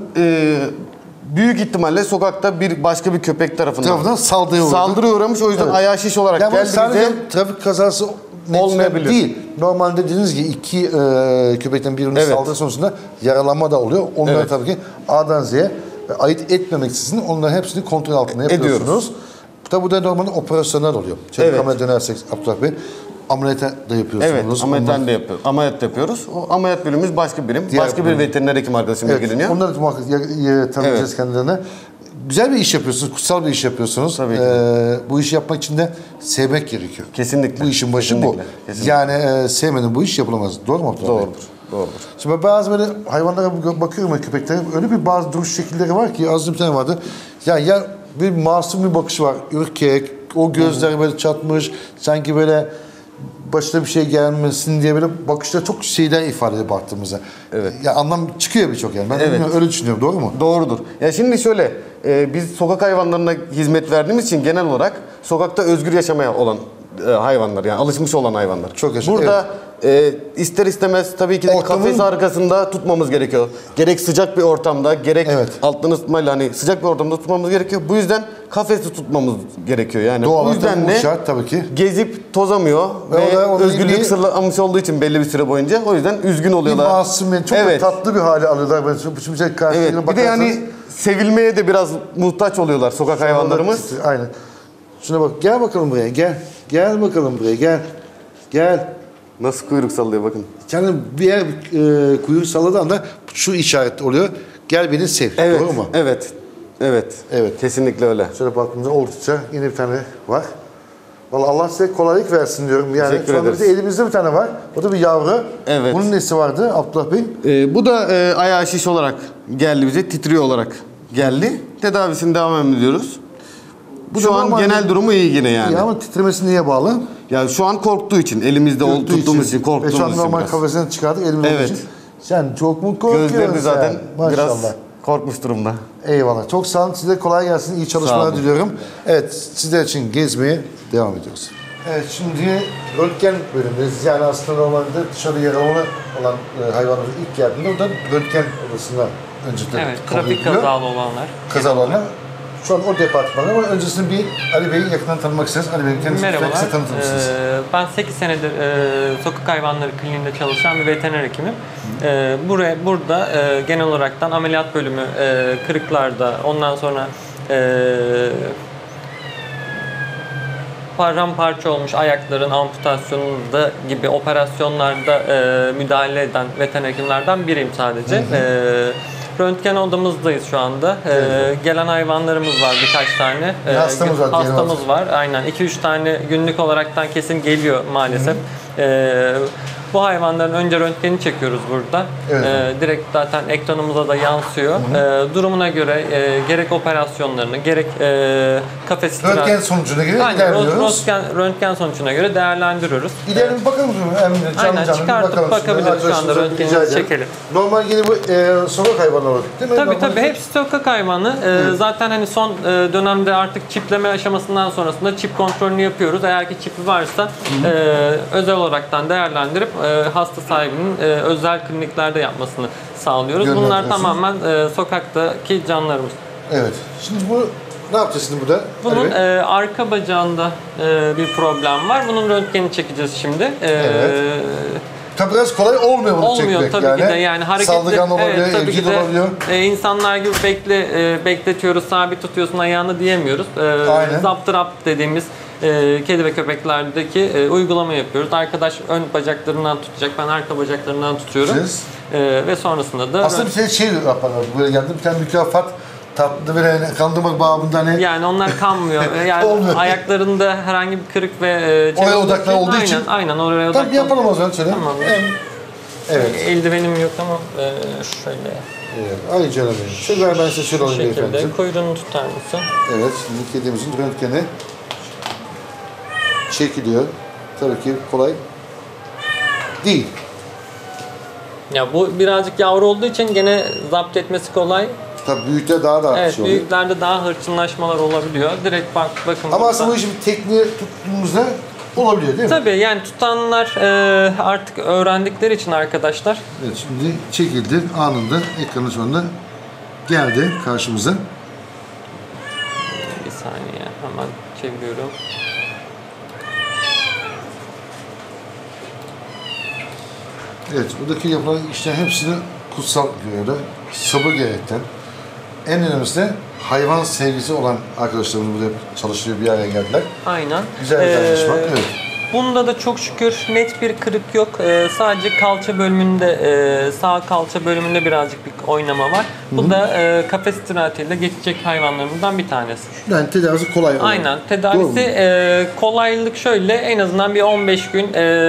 S9: Büyük ihtimalle sokakta başka bir köpek tarafından saldırıya uğramış. O yüzden ayağı şiş olarak
S1: yani
S9: geldi
S1: sadece
S9: bize.
S1: Trafik kazası
S9: Olmayabilir.
S1: Değil. Normalde dediğiniz gibi iki köpekten birinin saldırı sonucunda yaralanma da oluyor. Onları tabii ki A'dan Z'ye ayırt etmemeksizin onların hepsini kontrol altında yapıyorsunuz. Tabii bu da normalde operasyonel oluyor. Şöyle kamera dönersek Abdullah Bey, ameliyata da yapıyorsunuz.
S9: Evet, ameliyat yapıyoruz. O ameliyat bölümümüz başka birim. Başka bir veteriner hekim arkadaşım ilgileniyor.
S1: Onları da muhakkak tanıyacağız kendilerine. Güzel bir iş yapıyorsunuz, kutsal bir iş yapıyorsunuz.
S9: Tabii ki.
S1: Bu işi yapmak için de sevmek gerekiyor.
S9: Kesinlikle.
S1: Bu işin başı bu.
S9: Kesinlikle.
S1: Yani sevmeden bu iş yapılamaz. Doğru mu Abdullah Bey?
S9: Doğrudur.
S1: Şimdi bazı böyle hayvanlara bakıyorum, köpeklere. Öyle bir bazı duruş şekilleri var ki, az bir tane vardı. Ya bir masum bir bakışı var. Ürkek, o gözleri böyle çatmış. Sanki böyle başına bir şey gelmesin diye böyle bakışta çok şeyler ifade ediyor baktığımızda.
S9: Evet.
S1: Ya anlam çıkıyor birçok yani. Ben öyle düşünüyorum. Doğru mu?
S9: Doğrudur. Ya şimdi şöyle, biz sokak hayvanlarına hizmet verdiğimiz için genel olarak sokakta özgür yaşamaya olan hayvanlar, yani alışmış olan hayvanlar.
S1: Çok yaşa.
S9: Burada ister istemez tabii ki de kafes arkasında tutmamız gerekiyor. Gerek sıcak bir ortamda, gerek alttan ısıtmayla hani sıcak bir ortamda tutmamız gerekiyor. Bu yüzden kafesi tutmamız gerekiyor. Yani
S1: doğal,
S9: bu yüzden de
S1: şart, tabii ki.
S9: gezip tozamıyor ve özgürlük sırlamış olduğu için belli bir süre boyunca, o yüzden üzgün oluyorlar.
S1: Bir masum, çok da tatlı bir hale alıyorlar.
S9: Evet. Bir de yani sevilmeye de biraz muhtaç oluyorlar sokak hayvanlarımız.
S1: Aynen. Şuna bak, gel bakalım buraya, gel. Gel bakalım buraya, gel. Gel.
S9: Nasıl kuyruk sallıyor bakın.
S1: Yani bir yer kuyruk salladığı anda şu işaret oluyor. Gel beni sev.
S9: Evet,
S1: doğru mu?
S9: Evet. Kesinlikle öyle.
S1: Şöyle baktığımızda oldukça yine bir tane var. Vallahi Allah size kolaylık versin diyorum. Yani
S9: teşekkür
S1: şu anda
S9: ederiz.
S1: elimizde bir tane var. O da bir yavru.
S9: Evet.
S1: Bunun nesi vardı Abdullah Bey?
S9: Bu da ayağı şiş olarak geldi bize. Titriyor olarak geldi. Tedavisini devam ediyoruz. Şu an genel durumu iyi yine yani.
S1: İyi ama titremesi niye bağlı?
S9: Yani şu an korktuğu için, elimizde tuttuğumuz için korktuğumuz için.
S1: Şu an normal
S9: biraz.
S1: kafesinden çıkardık elimizde olduğu için. Sen çok mu korkuyorsun?
S9: Gözlerini zaten biraz
S1: Maşallah.
S9: korkmuş durumda.
S1: Eyvallah. Çok sağ olun. Size kolay gelsin. İyi çalışmalar diliyorum. Evet, sizler için gezmeye devam ediyoruz. Evet, şimdi röntgen bölümündeyiz. Yani aslında normalde dışarı yaralı olan hayvanların ilk geldiğinde oradan röntgen odasından önceden
S10: evet, trafik kazalı olanlar.
S1: Kazalı olanlar. Şu an o departmanda ama öncesinde bir Ali Bey'i yakından tanımak isteriz. Ali Bey'i kendinizi kısa tanıtır mısınız?
S10: Ben 8 senedir sokak hayvanları kliniğinde çalışan bir veteriner hekimim. Burada genel olaraktan ameliyat bölümü, kırıklarda, ondan sonra paramparça olmuş ayakların amputasyonunda gibi operasyonlarda müdahale eden veteriner hekimlerden biriyim sadece. Röntgen odamızdayız şu anda. Gelen hayvanlarımız var birkaç tane.
S1: Hastamız var.
S10: Hastamız var. Aynen. 2-3 tane günlük olaraktan kesin geliyor maalesef. Bu hayvanların önce röntgenini çekiyoruz burada.
S1: Evet.
S10: Direkt zaten ekranımıza da yansıyor. Durumuna göre gerek operasyonlarını, gerek kafes
S1: Röntgen sonucuna göre
S10: Aynen,
S1: ilerliyoruz.
S10: Röntgen sonucuna göre değerlendiriyoruz.
S1: İleride bir bakalım mı?
S10: Aynen, çıkartıp bakabiliriz şu anda, röntgenimizi çekelim.
S1: Normal yine bu sokak hayvanları değil mi?
S10: Tabii hepsi sokak hayvanı. Zaten hani son dönemde artık çipleme aşamasından sonrasında çip kontrolünü yapıyoruz. Eğer ki çipi varsa özel olaraktan değerlendirip hasta sahibinin özel kliniklerde yapmasını sağlıyoruz. Bunlar tamamen sokaktaki canlarımız.
S1: Evet. Şimdi bu ne yapacağız şimdi burada?
S10: Bunun arka bacağında bir problem var. Bunun röntgenini çekeceğiz şimdi.
S1: Tabii biraz kolay olmuyor bunu
S10: Olmuyor
S1: çekmek
S10: tabii
S1: yani.
S10: ki de yani hareketli.
S1: Saldırgan olabiliyor,
S10: tabii
S1: evcil
S10: ki de,
S1: olabiliyor.
S10: İnsanlar gibi bekletiyoruz, sabit tutuyorsun ayağını diyemiyoruz.
S1: Aynen.
S10: Zaptırap dediğimiz kedi ve köpeklerdeki uygulama yapıyoruz. Arkadaş ön bacaklarından tutacak, ben arka bacaklarından tutuyorum. Ve sonrasında da...
S1: Aslında bir şey yaparlar, böyle geldi bir tane mükafat tatlı bir kandırmak babında hani...
S10: Yani onlar kanmıyor. Yani ayaklarında herhangi bir kırık ve...
S1: oraya odaklı olduğu için...
S10: Aynen oraya odaklı.
S1: Tabii yapalım o zaman şöyle.
S10: Tamam.
S1: Evet.
S10: Eldivenim yok ama şöyle...
S1: Evet. Ay canım benim. Şöyle ben size şöyle alayım beyefendi.
S10: şekilde kuyruğunu tutar mısın?
S1: Evet, şimdi kedimizin röntgeni çekiliyor. Tabii ki kolay değil.
S10: Ya bu birazcık yavru olduğu için gene zapt etmesi kolay.
S1: Tabii büyükler daha da
S10: Evet,
S1: oluyor.
S10: büyüklerde daha hırçınlaşmalar olabiliyor. Direkt bakın.
S1: Ama aslında bu işi bir tekniğe tuttuğumuzda olabiliyor değil mi?
S10: Tabii yani tutanlar artık öğrendikleri için arkadaşlar.
S1: Evet, şimdi çekildi anında ekranın sonunda geldi karşımıza.
S10: Bir saniye hemen çeviriyorum.
S1: Evet, buradaki yapılan işlerin hepsini kutsal görüyorlar. Sabır gerektiren. En önemlisi de hayvan sevgisi olan arkadaşlarımız burada çalışıyor, bir araya geldiler.
S10: Aynen.
S1: Güzel bir dayanışma. Evet.
S10: Bunda da çok şükür net bir kırık yok. Sadece kalça bölümünde, sağ kalça bölümünde birazcık bir oynama var. Bu da kafes istirahatiyle geçecek hayvanlarımızdan bir tanesi.
S1: Yani tedavisi kolay.
S10: Aynen. Tedavisi kolaylık şöyle, en azından bir 15 gün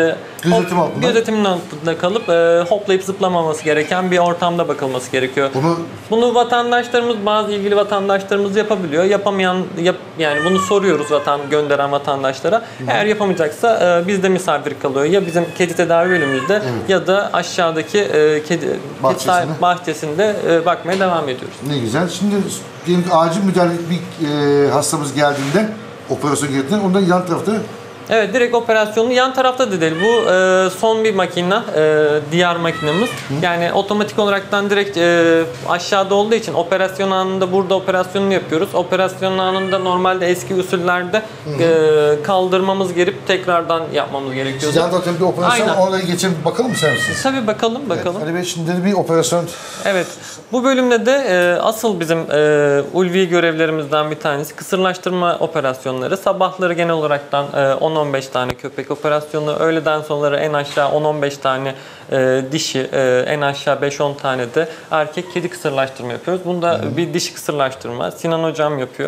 S10: gözetimin altında kalıp hoplayıp zıplamaması gereken bir ortamda bakılması gerekiyor. Bunu vatandaşlarımız, bazı ilgili vatandaşlarımız yapabiliyor. Yapamayan, yani bunu soruyoruz gönderen vatandaşlara. Eğer yapamayacaksa bizde misafir kalıyor. Ya bizim kedi tedavi bölümümüzde ya da aşağıdaki kedi bahçesinde bakmaya devam ediyoruz.
S1: Ne güzel. Şimdi diyelim ki acil müdahale bir hastamız geldiğinde, operasyon girdiğinde ondan yan tarafta.
S10: Evet, direkt operasyonun yan tarafta da değil. Bu son bir makine, diğer makinemiz. Yani otomatik olaraktan direkt aşağıda olduğu için operasyon anında burada operasyonunu yapıyoruz. Operasyon anında normalde eski usullerde kaldırmamız gerip tekrardan yapmamız gerekiyordu.
S1: Siz yan tarafta bir operasyon, oraya geçelim bakalım mı sen misiniz?
S10: Tabii bakalım.
S1: Evet, Ali Bey şimdi bir operasyon.
S10: Evet, bu bölümde de asıl bizim ulvi görevlerimizden bir tanesi kısırlaştırma operasyonları. Sabahları genel olaraktan 10-15 tane köpek operasyonu, öğleden sonları en aşağı 10-15 tane dişi, en aşağı 5-10 tane de erkek kedi kısırlaştırma yapıyoruz. Bunda bir dişi kısırlaştırma Sinan hocam yapıyor.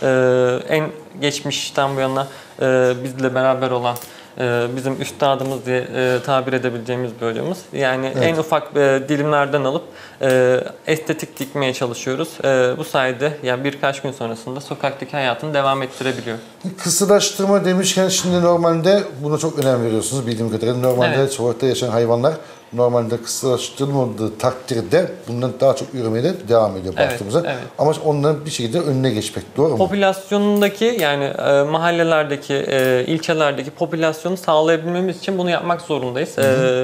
S10: En geçmişten bu yana bizle beraber olan bizim üstadımız diye tabir edebileceğimiz bir hocamız. Yani en ufak dilimlerden alıp estetik dikmeye çalışıyoruz. Bu sayede yani birkaç gün sonrasında sokaktaki hayatını devam ettirebiliyor.
S1: Kısırlaştırma demişken şimdi normalde buna çok önem veriyorsunuz bildiğim kadarıyla. Normalde sokakta yaşayan hayvanlar normalde kısırlaştırılmadığı takdirde bundan daha çok üremeye de devam ediyor baktığımızda. Evet. Ama onların bir şekilde önüne geçmek, doğru mu?
S10: Popülasyonundaki yani mahallelerdeki, ilçelerdeki popülasyonu sağlayabilmemiz için bunu yapmak zorundayız.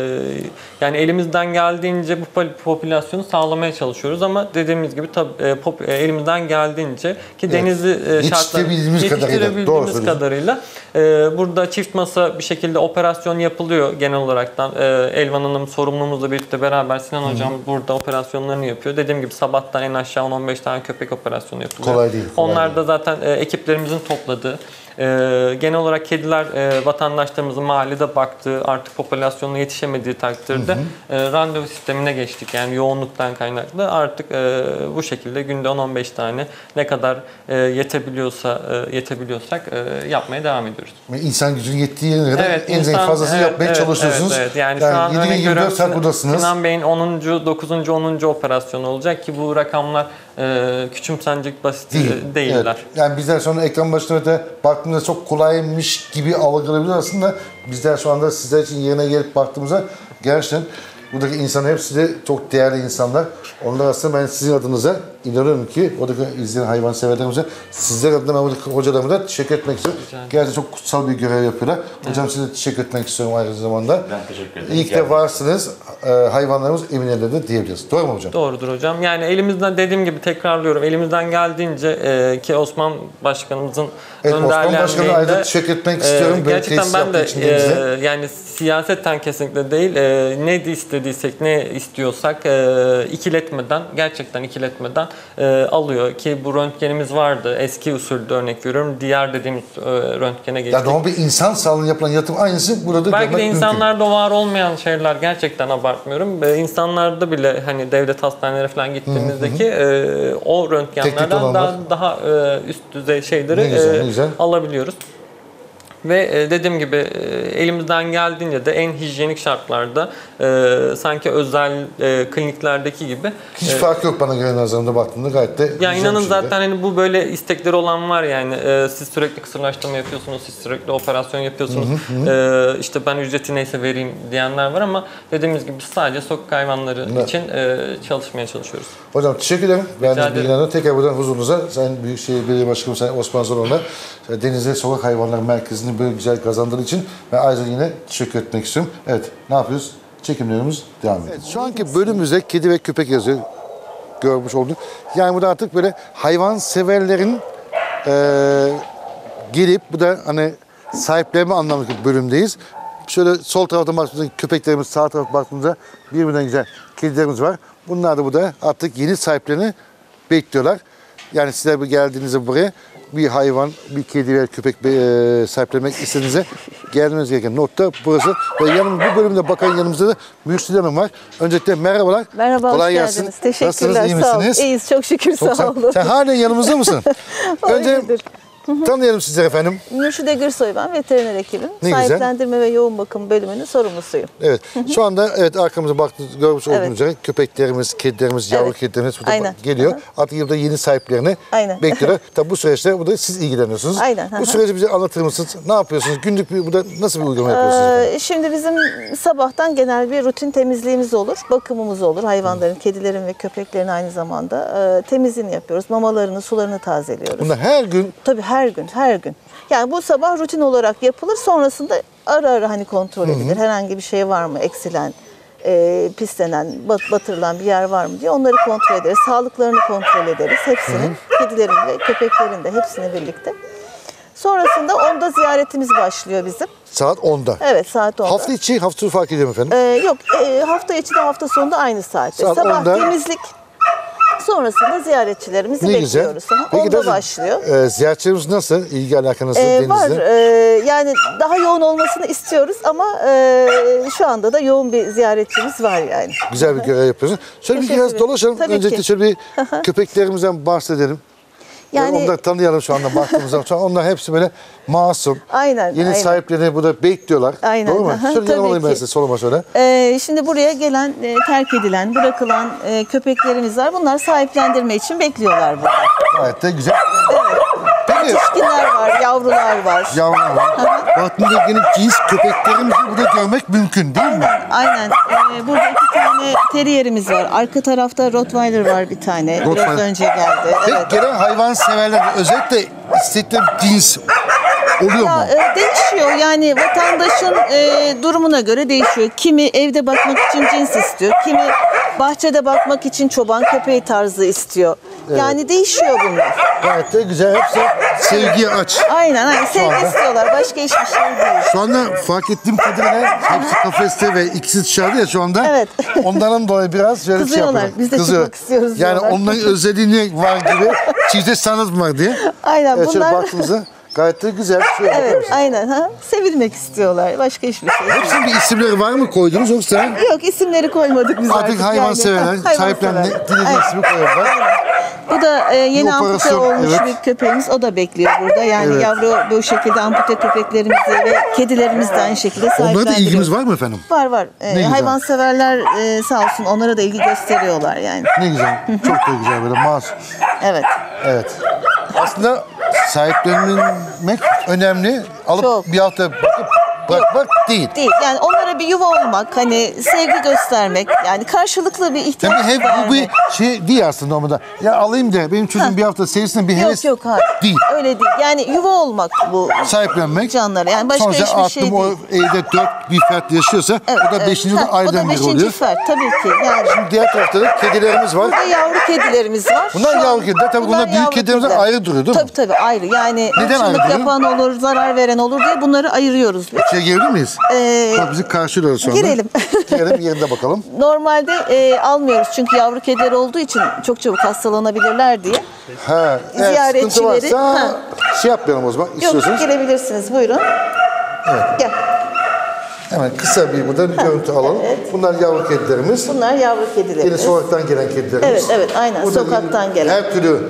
S10: Yani elimizden geldiğince bu popülasyonu sağlamaya çalışıyoruz ama dediğimiz gibi elimizden geldiğince ki denizli yetiştirebildiğimiz kadarıyla burada çift masa bir şekilde operasyon yapılıyor genel olaraktan. Elvan Hanım sorumluluğumuzla birlikte beraber Sinan hocam burada operasyonlarını yapıyor. Dediğim gibi sabahtan en aşağı 10-15 tane köpek operasyonu yapılıyor.
S1: Kolay değil.
S10: Onlar da zaten ekiplerimizin topladığı Genel olarak kediler vatandaşlarımızın mahallede baktığı, artık popülasyonuna yetişemediği takdirde randevu sistemine geçtik. Yani yoğunluktan kaynaklı artık bu şekilde günde 10-15 tane ne kadar yetebiliyorsak yapmaya devam ediyoruz.
S1: İnsan gücünün yettiği yerine kadar
S10: Evet,
S1: en fazlasını yapmaya çalışıyorsunuz.
S10: Evet. Yani şu an
S1: 7/24 saat buradasınız.
S10: Sinan Bey'in 9. 10. operasyonu olacak ki bu rakamlar küçümsenecek basit değiller.
S1: Evet. Yani bizler sonra ekran başına da baktığımızda çok kolaymış gibi algılayabilir aslında. Bizler şu anda sizler için yerine gelip baktığımızda gerçekten buradaki insanlar hepsi de çok değerli insanlar. Onlar aslında ben sizin adınıza inanıyorum ki oradaki izleyen hayvanseverlerimize sizler adına ben buradaki hocalarıma da teşekkür etmek istiyorum. Gerçekten çok kutsal bir görev yapıyorlar. Hocam size de teşekkür etmek istiyorum aynı zamanda.
S11: Ben teşekkür ederim.
S1: İyi ki de varsınız. Hayvanlarımız emin ellerde diyebiliriz. Doğru mu hocam?
S10: Doğrudur hocam. Yani elimizden dediğim gibi tekrarlıyorum. Elimizden geldiğince ki Osman Başkanımızın
S1: Osman Başkanı'na ayrıca teşekkür etmek istiyorum.
S10: Gerçekten ben de yani siyaseten kesinlikle değil ne istediysek ne istiyorsak gerçekten ikiletmeden alıyor ki bu röntgenimiz vardı. Eski usuldü örnek veriyorum. Diğer dediğimiz röntgene geçtik.
S1: Yani bir insan sağlığına yapılan yatırım aynısı burada
S10: belki de insanlarda
S1: mümkün.
S10: var olmayan şeyler gerçekten abartmıyorum. İnsanlarda bile hani devlet hastaneleri falan gittiğimizdeki o röntgenlerden daha üst düzey şeyleri alabiliyoruz. Ve dediğim gibi elimizden geldiğince de en hijyenik şartlarda sanki özel kliniklerdeki gibi.
S1: Hiç fark yok bana göre nazarımda baktığımda gayet de
S10: ya inanın zaten hani bu böyle istekleri olan var yani siz sürekli kısırlaştırma yapıyorsunuz, siz sürekli operasyon yapıyorsunuz. İşte ben ücreti neyse vereyim diyenler var ama dediğimiz gibi sadece sokak hayvanları için çalışmaya çalışıyoruz.
S1: Hocam teşekkür ederim. Ben de bilgilendim. Tekrar buradan huzurunuza Sayın Büyükşehir Belediye Başkanı Sayın Osman Zoroğlu'na Denizli Sokak Hayvanları Merkezi'ni böyle güzel kazandığın için ve ayrıca yine teşekkür etmek istiyorum. Evet, ne yapıyoruz? Çekimlerimiz devam ediyor. Evet, şu anki bölümümüzde kedi ve köpek yazıyor. Görmüş olduk. Yani burada artık böyle hayvan severlerin gelip bu da hani sahiplenme anlamında bir bölümdeyiz. Şöyle sol taraftan baktığımızda köpeklerimiz, sağ tarafa baktığımızda birbirinden güzel kedilerimiz var. Bunlar da burada artık yeni sahiplerini bekliyorlar. Yani sizler geldiğinizde buraya bir hayvan, bir kedi veya köpek sahiplenmek istediğinizde gelmeniz gereken nokta burası. Ve bu bölümde bakan yanımızda da Mürsel Hanım var. Öncelikle merhabalar.
S2: Merhaba,
S1: kolay
S2: hoş
S1: gelsin.
S2: geldiniz. Teşekkürler,
S1: nasılsınız, iyi
S2: sağ olun.
S1: misiniz?
S2: İyiyiz, çok şükür, sağ olun.
S1: Sen halen yanımızda mısın? Önce tanıyalım sizleri efendim.
S2: Mürşide Gürsoy ben, veteriner hekimim. Sahiplendirme ve yoğun bakım bölümünün sorumlusuyum.
S1: Evet. Şu anda arkamıza baktığınız, görmüş olduğunuz üzere köpeklerimiz, kedilerimiz, yavru kedilerimiz burada geliyor. Artık yılda yeni sahiplerini bekliyorlar. Tabii bu süreçte burada siz ilgileniyorsunuz. Bu süreci bize anlatır mısınız? Ne yapıyorsunuz? Günlük burada nasıl bir uygulama yapıyorsunuz?
S2: Şimdi bizim sabahtan genel bir rutin temizliğimiz olur. Bakımımız olur. Hayvanların, kedilerin ve köpeklerin aynı zamanda temizliğini yapıyoruz. Mamalarını, sularını tazeliyoruz.
S1: Bunlar her gün?
S2: Tabii her gün. Yani bu sabah rutin olarak yapılır. Sonrasında ara ara hani kontrol edilir. Herhangi bir şey var mı eksilen, pislenen, batırılan bir yer var mı diye onları kontrol ederiz. Sağlıklarını kontrol ederiz. Hepsini, kedilerin ve köpeklerin de hepsini birlikte. Sonrasında 10'da ziyaretimiz başlıyor bizim.
S1: Saat 10'da?
S2: Evet, saat 10'da.
S1: Hafta içi, hafta sonu fark ediyor mu efendim?
S2: Yok, hafta içi de hafta sonunda aynı saatte.
S1: Saat
S2: sabah
S1: 10'da.
S2: temizlik. Sonrasında ziyaretçilerimizi bekliyoruz.
S1: Peki
S2: onda başlıyor.
S1: Ziyaretçilerimiz nasıl? İlgi alakanız denizde?
S2: Var. Yani daha yoğun olmasını istiyoruz ama şu anda da yoğun bir ziyaretçimiz var yani.
S1: Güzel bir görev yapıyorsunuz. Şöyle bir biraz dolaşalım. Öncelikle şöyle bir köpeklerimizden bahsedelim. Yani onları tanıyalım şu anda baktığımızda. Onlar hepsi böyle masum. Yeni sahiplerini burada bekliyorlar. Doğru mu? Şöyle yanıma alayım ben size soluma şöyle.
S2: Şimdi buraya gelen, terk edilen, bırakılan köpeklerimiz var. Bunlar sahiplendirme için bekliyorlar burada.
S1: Gayet de güzel.
S2: Evet. Yetişkinler var, yavrular var.
S1: Yavrular var. Baktığımda yine cins köpeklerimizi burada görmek mümkün değil mi?
S2: Aynen. Burada 2 tane terrierimiz var. Arka tarafta Rottweiler var bir tane. Biraz önce geldi.
S1: Peki gelen hayvan severler özellikle istedikleri cins oluyor mu?
S2: Değişiyor. Yani vatandaşın durumuna göre değişiyor. Kimi evde bakmak için cins istiyor. Kimi bahçede bakmak için çoban köpeği tarzı istiyor. Yani değişiyor bunlar.
S1: Gayet de güzel. Hepsi sevgiye aç.
S2: Aynen. Sevgi istiyorlar. Başka hiçbir şey değil.
S1: Şu anda fark ettiğim kadarıyla hepsi kafeste ve ikisi dışarıda ya şu anda.
S2: Evet.
S1: Ondan dolayı biraz şöyle
S2: kızıyorlar.
S1: Şey
S2: Biz de çıkmak istiyoruz
S1: yani
S2: diyorlar.
S1: onların özelliği var gibi çifte sanat var diye.
S2: Aynen.
S1: Evet,
S2: bunlar
S1: şöyle baktığımızda Gayet de güzel. Şöyle bakar
S11: Evet,
S1: mısın?
S11: aynen. Ha? Sevilmek istiyorlar. Başka hiçbir şey.
S1: Hepsinin bir isimleri var mı koydunuz yoksa?
S11: Yok, isimleri koymadık biz artık.
S1: Artık hayvanseverler, sahiplenme, dilediği ismi koyuyorlar.
S11: Bu da yeni
S1: Bir
S11: ampute
S1: operasyon,
S11: olmuş
S1: evet.
S11: bir köpeğimiz. O da bekliyor burada. Yani
S1: Evet.
S11: yavru bu şekilde ampute köpeklerimizi ve kedilerimizi de aynı şekilde
S1: Onlara da
S11: sahiplendiriyoruz.
S1: ilgimiz var mı efendim?
S11: Var var.
S1: güzel.
S11: Hayvanseverler sağ olsun onlara da ilgi gösteriyorlar yani.
S1: Ne güzel. Çok da güzel böyle masum.
S11: Evet.
S1: Evet. Aslında sahiplenmek önemli. Alıp
S11: Çok.
S1: bir hafta bakıp bırakmak değil.
S11: Değil. Yani onlara bir yuva olmak, hani sevgi göstermek, yani karşılıklı bir ihtiyaç
S1: Yani hep bu bir
S11: vermek.
S1: şey değil aslında normalde. Ya alayım da benim çocuğum bir hafta sevsin bir heves
S11: Yok hayır.
S1: değil.
S11: Öyle değil. Yani yuva olmak bu
S1: Sahiplenmek.
S11: canlara. Yani başka
S1: Sonuçta
S11: hiçbir şey
S1: aklım o
S11: değil.
S1: evde 4 bir fert yaşıyorsa o da 5. yılda
S11: Ha, o
S1: ayrılan
S11: da
S1: biri
S11: 5.
S1: oluyor.
S11: fert tabii ki. Yani
S1: Şimdi diğer tarafta da kedilerimiz var.
S11: burada yavru kedilerimiz var.
S1: Bunlar
S11: Şu an-
S1: yavru kediler. Tabii bunlar büyük
S11: yavru
S1: kedilerimizden
S11: kediler.
S1: ayrı duruyor değil mi?
S11: Tabii ayrı. Yani
S1: Neden ayrı
S11: hırçınlık
S1: duruyor?
S11: yapan olur, zarar veren olur diye bunları ayırıyoruz biz.
S1: İçeri girebilir miyiz? Bak bizi karşılıyoruz şu anda.
S11: Girelim.
S1: Girelim yerinde bakalım.
S11: Normalde almıyoruz çünkü yavru kediler olduğu için çok çabuk hastalanabilirler diye.
S1: Ha, evet, sıkıntı
S11: Ziyaretçileri-
S1: varsa
S11: Ha.
S1: şey yapmayalım o zaman
S11: Yok,
S1: istiyorsanız.
S11: girebilirsiniz. Buyurun. Gel.
S1: Hemen kısa bir burada bir görüntü alalım. Bunlar yavru kedilerimiz.
S11: Bunlar yavru
S1: Yine
S11: kedilerimiz.
S1: sokaktan gelen kedilerimiz.
S11: Evet, aynen.
S1: Burada
S11: Sokaktan gelen.
S1: Her türlü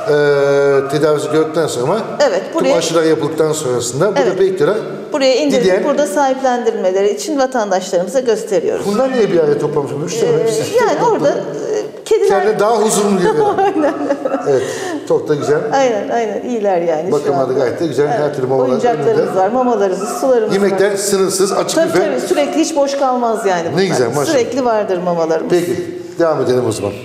S1: tedavisi gördükten sonra
S11: Evet,
S1: tüm
S11: buraya-
S1: aşılar yapıldıktan sonrasında burada
S11: Evet.
S1: bekliyorlar.
S11: Buraya indirdik.
S1: Dileyen-
S11: Burada sahiplendirmeleri için vatandaşlarımıza gösteriyoruz.
S1: Bunlar niye bir araya toplamış? Müşteri hepsi.
S11: Yani orada kediler...
S1: Kendine daha huzurlu geliyor.
S11: Aynen.
S1: Evet, çok da güzel.
S11: Aynen. İyiler yani şu
S1: Bakımları
S11: anda.
S1: gayet de güzel. Her türlü mamalar
S11: Oyuncaklarımız
S1: önünde.
S11: var, mamalarımız, sularımız var.
S1: Yemekler sınırsız, açık
S11: Tabii
S1: büfe.
S11: sürekli hiç boş kalmaz yani bunlar.
S1: güzel, maşallah.
S11: Sürekli vardır mamalarımız.
S1: Peki, devam edelim o zaman.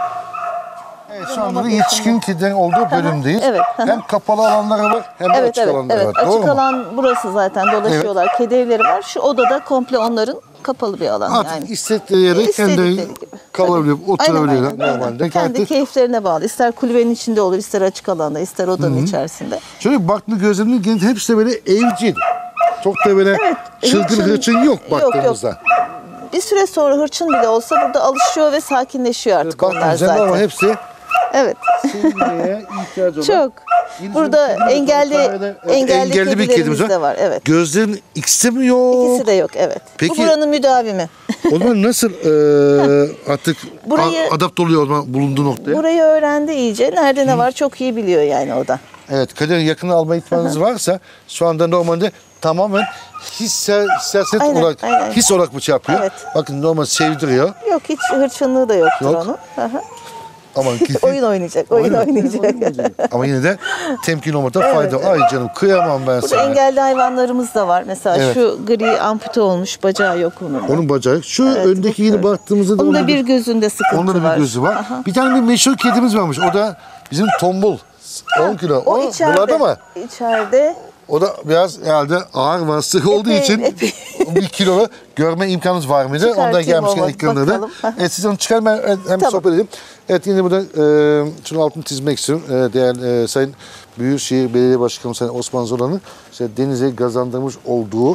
S1: Evet, şu anda da yetişkin kedilerin olduğu bölümdeyiz.
S11: Evet.
S1: Hem kapalı alanları var hem de
S11: Evet,
S1: açık alanları
S11: evet.
S1: var. Doğru
S11: Açık
S1: mu?
S11: alan burası zaten dolaşıyorlar. Kedi evleri var. Şu odada komple onların kapalı bir alan
S1: Artık
S11: yani.
S1: istedikleri yere
S11: İstedikleri
S1: kendileri
S11: gibi.
S1: kalabiliyor, oturabiliyorlar
S11: Aynen.
S1: normalde.
S11: Kendi
S1: Gayet de-
S11: keyiflerine bağlı. İster kulübenin içinde olur, ister açık alanda, ister odanın içerisinde.
S1: Şöyle baktığında gözleminin genelde hepsi de böyle evcil. Çok da böyle çılgın hırçın yok baktığımızda.
S11: Bir süre sonra hırçın bile olsa burada alışıyor ve sakinleşiyor artık onlar
S1: Baktığımızda
S11: zaten.
S1: ama hepsi
S11: Evet.
S1: sevgiye ihtiyacı olan.
S11: Çok. Burada engelli
S1: engelli bir kedimiz
S11: kedilerimiz
S1: var.
S11: de var. Evet.
S1: Gözlerin ikisi mi yok?
S11: İkisi de yok, evet.
S1: Peki-
S11: Bu buranın müdavimi.
S1: O zaman nasıl artık
S11: Burayı-
S1: adapte oluyor o zaman bulunduğu noktaya?
S11: Burayı öğrendi iyice. Nerede ne var çok iyi biliyor yani o da.
S1: Evet, kaderin yakını alma ihtimaliniz varsa şu anda normalde tamamen hissiyat
S11: Aynen,
S1: olarak,
S11: aynen.
S1: his olarak bu şey yapıyor.
S11: Evet.
S1: Bakın normal sevdiriyor.
S11: Yok hiç hırçınlığı da yoktur
S1: Yok.
S11: onun. Aha.
S1: Ama,
S11: Oyun oynayacak, oyun oynayacak.
S1: ama yine de temkin olmakta fayda var. Ay canım kıyamam ben
S11: Burada
S1: sana.
S11: engelli hayvanlarımız da var. Mesela
S1: Evet.
S11: şu gri ampute olmuş, bacağı yok onun.
S1: Onun bacağı. Şu
S11: Evet,
S1: öndeki
S11: bu
S1: yine
S11: kör.
S1: baktığımızda da
S11: Onun da
S1: onda
S11: bir gözünde sıkıntı
S1: onda da
S11: var.
S1: bir gözü var.
S11: Aha.
S1: Bir tane bir meşhur kedimiz varmış. O da bizim tombul. 10 kilo.
S11: O içeride.
S1: Bunlarda mı?
S11: İçeride.
S1: O da biraz herhalde ağır vasıflı olduğu için
S11: epey.
S1: bir kilolu görme imkanınız var mıydı? Ondan
S11: Çıkartayım
S1: gelmişken
S11: ama,
S1: ekranları.
S11: bakalım.
S1: Evet siz onu çıkarın ben hem
S11: Tamam.
S1: sohbet edeyim. Evet yine burada şunun altını çizmek istiyorum. Değerli Sayın Büyükşehir Belediye Başkanı Sayın Osman Zolan'ın işte denize kazandırmış olduğu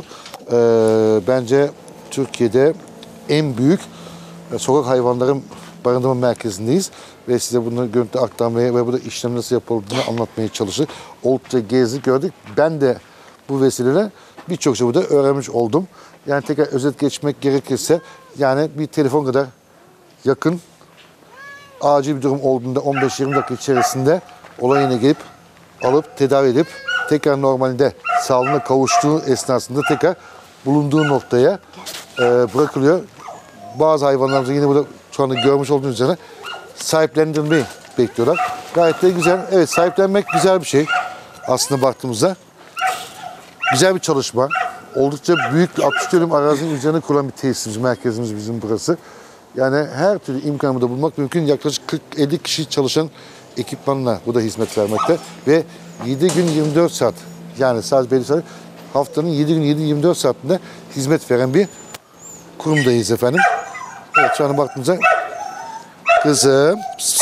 S1: bence Türkiye'de en büyük sokak hayvanların barındırma merkezindeyiz. Ve size bunları görüntü aktarmaya ve burada işlem nasıl yapıldığını anlatmaya çalıştık. Oldukça gezdik, gördük. Ben de bu vesileyle birçok şey burada öğrenmiş oldum. Yani tekrar özet geçmek gerekirse yani bir telefon kadar yakın acil bir durum olduğunda 15-20 dakika içerisinde olay yerine gelip alıp tedavi edip tekrar normalde sağlığına kavuştuğu esnasında tekrar bulunduğu noktaya bırakılıyor. Bazı hayvanlarımızı yine burada şu anda görmüş olduğunuz üzere sahiplendirmeyi bekliyorlar. Gayet de güzel. Evet sahiplenmek güzel bir şey aslında baktığımızda. Güzel bir çalışma. Oldukça büyük 60 dönüm arazinin üzerine kurulan bir tesisimiz, merkezimiz bizim burası. Yani her türlü imkanı burada bulmak mümkün. Yaklaşık 40-50 kişi çalışan ekipmanla burada hizmet vermekte. Ve 7 gün 24 saat yani sadece belli saat haftanın 7 gün 7-24 saatinde hizmet veren bir kurumdayız efendim. Evet şu an baktığımızda kızım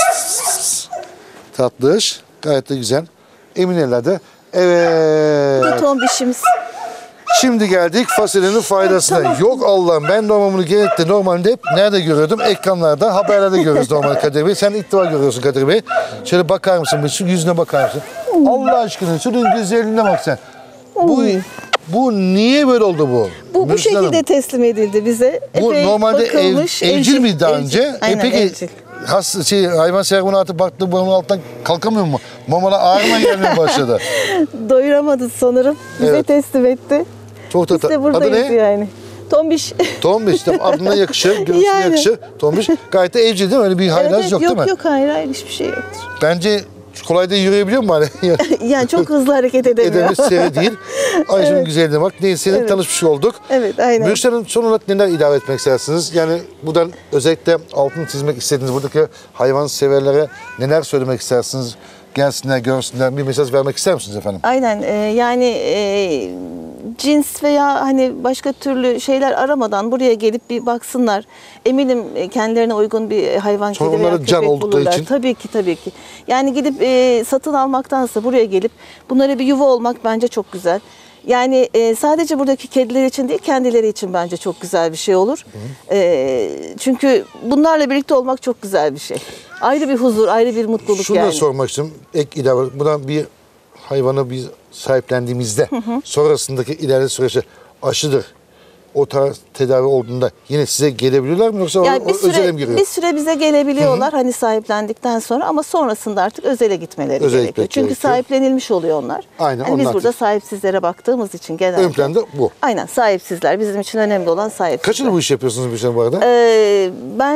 S1: tatlış gayet de güzel. Emin ellerde. Evet.
S11: Bir tombişimiz.
S1: Şimdi geldik fasulyenin faydasına. Yok Allah'ım, ben normalde genellikle normalde hep nerede görüyordum? Ekranlarda, haberlerde görüyoruz normalde Kadir Bey. Sen ilk defa görüyorsun Kadir Bey. Şöyle bakar mısın? Şu yüzüne bakar mısın? Allah aşkına şunun güzelliğine bak sen. Bu niye böyle oldu bu?
S11: Bu
S1: Mürsel
S11: şekilde
S1: Hanım,
S11: teslim edildi bize.
S1: bu
S11: Epey
S1: normalde
S11: bakılmış,
S1: evcil miydi daha önce?
S11: Aynen,
S1: Peki
S11: evcil.
S1: hayvan sever bunu artık baktı bunun altından kalkamıyor mu? Mamana ağrıma gelmeye başladı.
S11: Doyuramadı sanırım. Bize
S1: Evet.
S11: teslim etti.
S1: Çok
S11: Biz de
S1: tatlı. Adı
S11: buradayız
S1: ne?
S11: yani. Tombiş.
S1: Tombiş. Adına yakışır, göğsüne
S11: Yani.
S1: yakışır. Tombiş. Gayet de evcil değil mi? Öyle bir haylaz yok değil mi?
S11: Yok hayır hiçbir şey yoktur.
S1: Bence kolay da yürüyebiliyor mu hani?
S11: Yani çok hızlı hareket edemiyor.
S1: Edemiyor, seri değil. Ay şunun güzelliğine bak. Neyse
S11: Evet.
S1: tanışmış olduk.
S11: Evet aynen.
S1: Mürsel Hanım, son olarak neler ilave etmek istersiniz? Yani buradan özellikle altını çizmek istediğiniz buradaki hayvan severlere neler söylemek istersiniz? Gelsinler, görsünler. Bir mesaj vermek ister misiniz efendim?
S11: Aynen yani cins veya hani başka türlü şeyler aramadan buraya gelip bir baksınlar. Eminim kendilerine uygun bir hayvan,
S1: Sonra
S11: kedi veya
S1: onlara can
S11: köpek
S1: oldukları
S11: bulurlar.
S1: için.
S11: Tabii ki. Yani gidip satın almaktansa buraya gelip bunlara bir yuva olmak bence çok güzel. Yani sadece buradaki kediler için değil, kendileri için bence çok güzel bir şey olur. Çünkü bunlarla birlikte olmak çok güzel bir şey. Ayrı bir huzur, ayrı bir mutluluk
S1: Şunu
S11: yani.
S1: da sormak istiyorum. Ek ilave. Buradan bir hayvanı biz sahiplendiğimizde sonrasındaki ileride süreçte aşıdır. O tarz tedavi olduğunda yine size gelebiliyorlar mı yoksa
S11: Yani
S1: o özele mi giriyor?
S11: bir süre bize gelebiliyorlar hani sahiplendikten sonra ama sonrasında artık özele gitmeleri
S1: Özele
S11: gerekiyor.
S1: gitmek
S11: Çünkü
S1: gerekiyor.
S11: sahiplenilmiş oluyor onlar.
S1: Aynen,
S11: Yani biz
S1: onlar
S11: burada
S1: artık.
S11: sahipsizlere baktığımız için genelde.
S1: Ön planda bu.
S11: Aynen sahipsizler. Bizim için önemli olan sahipsizler.
S1: Kaç yıl bu iş yapıyorsunuz Mürsel bu arada?
S11: Ben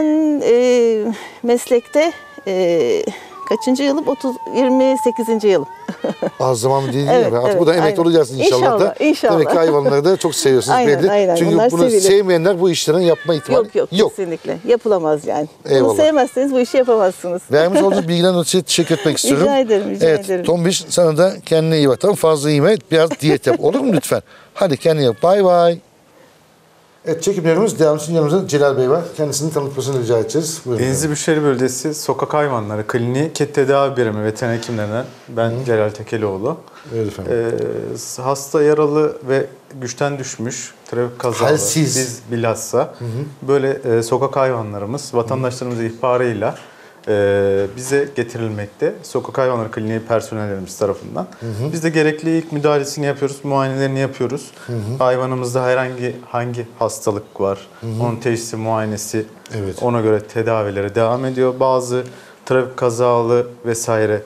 S11: meslekte kaçıncı yılım? 28. yılım.
S1: Az zaman değil
S11: Evet,
S1: mi? Artık
S11: evet,
S1: buradan emekli
S11: aynen.
S1: olacaksınız inşallah da.
S11: İnşallah.
S1: Demek ki hayvanları da çok seviyorsunuz
S11: Aynen,
S1: belli.
S11: aynen.
S1: Çünkü
S11: Bunlar
S1: bunu
S11: sevilir.
S1: sevmeyenler bu işlerin yapma ihtimali
S11: Yok kesinlikle. Yapılamaz yani.
S1: Eyvallah.
S11: Bunu sevmezseniz bu işi yapamazsınız.
S1: Vermiş olduğunuz bilgilerden dolayı teşekkür etmek istiyorum.
S11: Rica ederim, rica
S1: evet,
S11: ederim.
S1: Tombiş sana da kendine iyi bak. Tamam, fazla yeme, biraz diyet yap. Olur mu lütfen? Hadi kendine yap. Bay bay. Evet, çekimlerimiz devam için yanımızda Celal Bey var. Kendisini tanıtmasını rica edeceğiz. Buyurun.
S12: Denizli Büyükşehir Belediyesi Sokak Hayvanları Kliniği Kedi Tedavi Birimi veteriner hekimlerinden ben Celal Tekelioğlu.
S1: Evet efendim.
S12: Hasta, yaralı ve güçten düşmüş, trafik kazalı,
S1: Halsiz.
S12: biz bilhassa böyle sokak hayvanlarımız vatandaşlarımızın ihbarıyla bize getirilmekte. Sokak Hayvanları Kliniği personellerimiz tarafından. Biz de gerekli ilk müdahalesini yapıyoruz, muayenelerini yapıyoruz. Hayvanımızda hangi hastalık var, onun teşhisi, muayenesi,
S1: Evet.
S12: ona göre tedavileri devam ediyor. Bazı trafik kazalı vesaire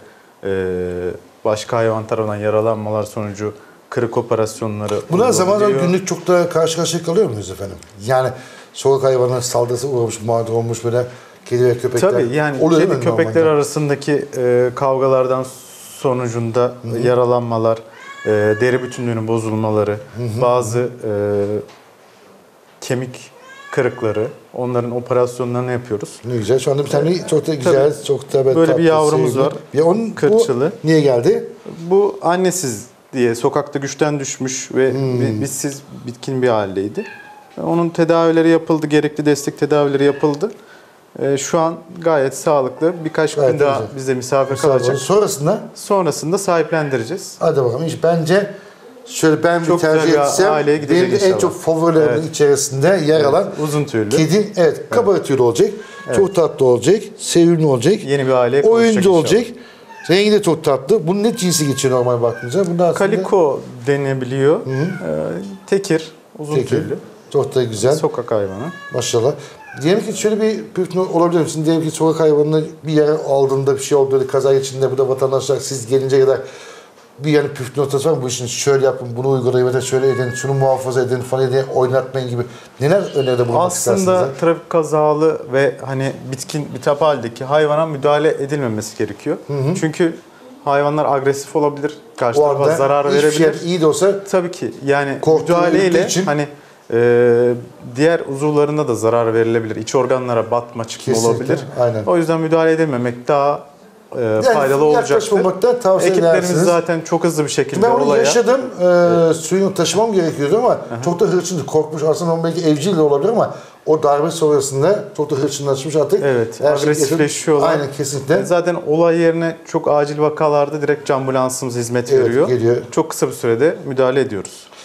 S12: başka hayvan tarafından yaralanmalar sonucu kırık operasyonları
S1: Buna zaman zaman
S12: olabiliyor.
S1: günlük çok da karşı karşıya kalıyor muyuz efendim? Yani sokak hayvanına saldırısı uğramış, mağdur olmuş böyle kedi ve köpekler.
S12: Tabii yani
S1: oluyor değil
S12: kedi
S1: mi
S12: köpekler
S1: normalde?
S12: arasındaki kavgalardan sonucunda yaralanmalar, deri bütünlüğünün bozulmaları, bazı kemik kırıkları, onların operasyonlarını yapıyoruz.
S1: Ne güzel. Şu anda bir tane çok da güzel,
S12: Tabii.
S1: çok da
S12: Böyle bir
S1: tatlı,
S12: yavrumuz
S1: sevimli.
S12: var.
S1: Ya onun
S12: Kırçılı.
S1: Bu niye geldi?
S12: Bu annesiz diye sokakta güçten düşmüş ve bizsiz bitkin bir haldeydi. Onun tedavileri yapıldı, gerekli destek tedavileri yapıldı. Şu an gayet sağlıklı. Birkaç
S1: Gayet
S12: gün daha
S1: güzel.
S12: bizde misafir kalacak.
S1: Sonrasında
S12: sahiplendireceğiz.
S1: Hadi bakalım. Bence şöyle ben
S12: Çok
S1: bir tercih
S12: güzel bir
S1: etsem
S12: aileye gidecek
S1: benim de en
S12: inşallah.
S1: çok favorilerimin içerisinde yer alan
S12: uzun tüylü.
S1: kedi, kabarık tüylü olacak.
S12: Evet.
S1: Çok tatlı olacak. Sevimli olacak.
S12: Yeni bir aileye kavuşacak
S1: oyuncu
S12: inşallah.
S1: olacak. Rengi de çok tatlı. Bunun ne cinsi geçiyor normal baktığınızda? Bunun aslında
S12: Kaliko denebiliyor. Tekir, uzun
S1: Tekir.
S12: tüylü.
S1: Çok da güzel.
S12: Sokak hayvanı.
S1: Maşallah. Diyelim ki şöyle bir püf not olabilir mi? Şimdi diyelim ki sokak hayvanını bir yere aldığında bir şey oldu, kaza geçtiğinde burada vatandaşlar siz gelince kadar bir yani püf noktası var mı? Bu işin şöyle yapın, bunu uygulayın ya da şöyle edin, şunu muhafaza edin falan diye oynatmayın gibi. Neler öneride bulunmak istersiniz?
S12: Aslında trafik kazalı ve hani bitkin, bitap haldeki hayvana müdahale edilmemesi gerekiyor. Çünkü hayvanlar agresif olabilir, karşı
S1: O
S12: tarafa
S1: anda
S12: zarar
S1: hiçbir
S12: verebilir.
S1: şey iyi de olsa
S12: Tabii ki yani
S1: korktuğu
S12: müdahaleyle
S1: için-
S12: hani diğer uzuvlarına da zarar verilebilir. İç organlara batma çıkma
S1: Kesinlikle,
S12: olabilir.
S1: aynen.
S12: O yüzden müdahale edilmemek daha faydalı olacaktır.
S1: yaklaşmamakta tavsiye
S12: Ekiplerimiz
S1: edersiniz.
S12: zaten çok hızlı bir şekilde
S1: Ben onu
S12: olaya...
S1: yaşadım. Suyunu taşımam gerekiyordu ama çok da hırçındı. Korkmuş. Aslında onun belki evcil de olabilir ama o darbe sonrasında çok da hırçınlaşmış artık.
S12: Evet,
S1: Her şey
S12: agresifleşiyorlar.
S1: Aynen, kesinlikle.
S12: Zaten olay yerine çok acil vakalarda direkt ambulansımız hizmet
S1: Evet,
S12: veriyor.
S1: geliyor.
S12: Çok kısa bir sürede müdahale ediyoruz.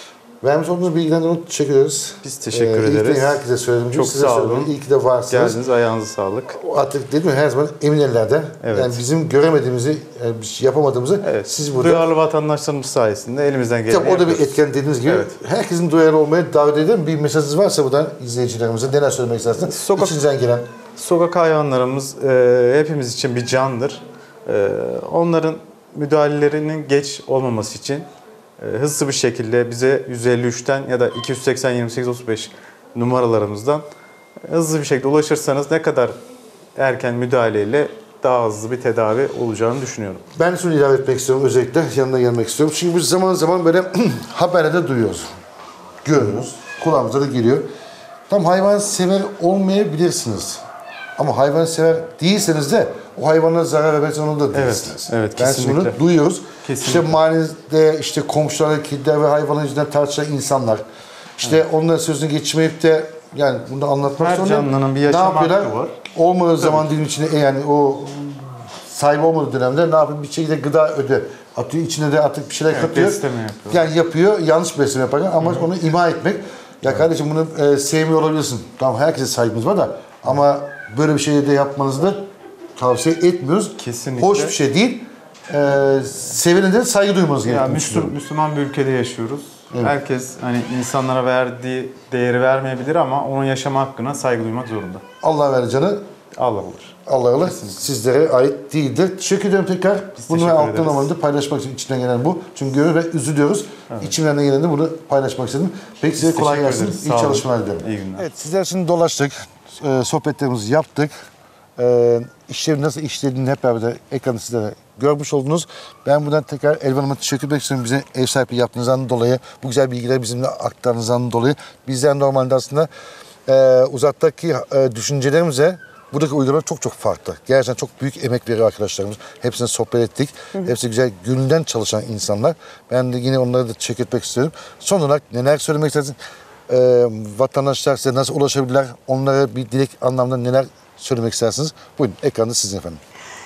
S1: Vermiş olduğunuz bilgilerden dolayı teşekkür ederiz.
S12: Biz teşekkür
S1: İlk
S12: ederiz.
S1: de herkese söyledim.
S12: Çok
S1: Size
S12: sağ
S1: söyledim.
S12: olun.
S1: İyi ki de varsınız.
S12: Geldiniz, ayağınıza sağlık.
S1: Artık dedim ya her zaman emin ellerde.
S12: Evet.
S1: Yani bizim göremediğimizi, bir şey yapamadığımızı siz burada...
S12: Duyarlı vatandaşlarımız sayesinde elimizden geleni
S1: Tabii o da bir
S12: yapıyoruz.
S1: etken dediğiniz gibi.
S12: Evet.
S1: Herkesin duyarlı olmaya davet edelim. Bir mesajınız varsa buradan izleyicilerimize neler söylemek istersiniz? İçinizden gelen.
S12: Sokak hayvanlarımız hepimiz için bir candır. Onların müdahalelerinin geç olmaması için hızlı bir şekilde bize 153'ten ya da 280 28 35 numaralarımızdan hızlı bir şekilde ulaşırsanız ne kadar erken müdahaleyle daha hızlı bir tedavi olacağını düşünüyorum.
S1: Ben şunu ilave etmek istiyorum özellikle. Yanına gelmek istiyorum. Çünkü biz zaman zaman böyle haberlerde duyuyoruz. Görüyoruz. Kulağımıza da geliyor. Tam hayvan sever olmayabilirsiniz. Ama hayvan sever değilseniz de o hayvana zarar vermek zorunda değilsiniz.
S12: Evet,
S1: Ben
S12: kesinlikle.
S1: bunu duyuyoruz.
S12: Kesinlikle.
S1: İşte mahallede işte komşularla kediler ve hayvanlar yüzünden tartışan insanlar. İşte onların sözünü geçmeyip de yani bunu anlatmak
S12: Her
S1: sonra
S12: canlının bir
S1: ne
S12: yaşam
S1: yapıyorlar?
S12: hakkı var.
S1: Olmadığı zaman dilin içine yani o sahibi olmadığı dönemde ne yapıyor? Bir şekilde gıda atıyor. İçine de artık bir şeyler katıyor.
S12: besleme yapıyor.
S1: Yani yapıyor. Yanlış besleme yaparken ama onu ima etmek. Ya kardeşim bunu sevmiyor olabilirsin. Tamam herkese saygımız var da ama böyle bir şey de yapmanızı da tavsiye etmiyoruz.
S12: Kesinlikle.
S1: Hoş bir şey değil. Sevene de saygı duymanız
S12: Ya
S1: gerekiyor.
S12: Müslüman bir ülkede yaşıyoruz. Evet. Herkes hani insanlara verdiği değeri vermeyebilir ama onun yaşama hakkına saygı duymak zorunda.
S1: Allah verdi canı.
S12: Allah olur.
S1: Allah Allah sizlere ait değildir. Teşekkür ederim tekrar. Bunu
S12: teşekkür
S1: alttan
S12: ederiz.
S1: zamanda paylaşmak için içinden gelen bu. Çünkü görüyoruz ve üzülüyoruz. İçimden gelen de bunu paylaşmak istedim. Peki size kolay
S12: teşekkür
S1: gelsin.
S12: ederiz.
S1: İyi
S12: Sağ olun.
S1: çalışmalar dilerim.
S12: İyi günler.
S1: Evet sizler için dolaştık. Sohbetlerimizi yaptık. İşlerin nasıl işlediğini hep beraber ekranı sizlere görmüş oldunuz. Ben buradan tekrar Elvan Hanım'a teşekkür etmek istiyorum. Bize ev sahipliği yaptığınızdan dolayı, bu güzel bilgileri bizimle aktardığınızdan dolayı. Bizler normalde aslında uzaktaki düşüncelerimize buradaki uygulamalar çok farklı. Gerçekten çok büyük emek veriyor arkadaşlarımız. Hepsine sohbet ettik. Hepsi güzel gönülden çalışan insanlar. Ben de yine onlara da teşekkür etmek istiyorum. Son olarak neler söylemek istersiniz? Vatandaşlar size nasıl ulaşabilirler? Onlara bir dilek anlamda neler söylemek istersiniz? Buyurun ekranda sizin efendim.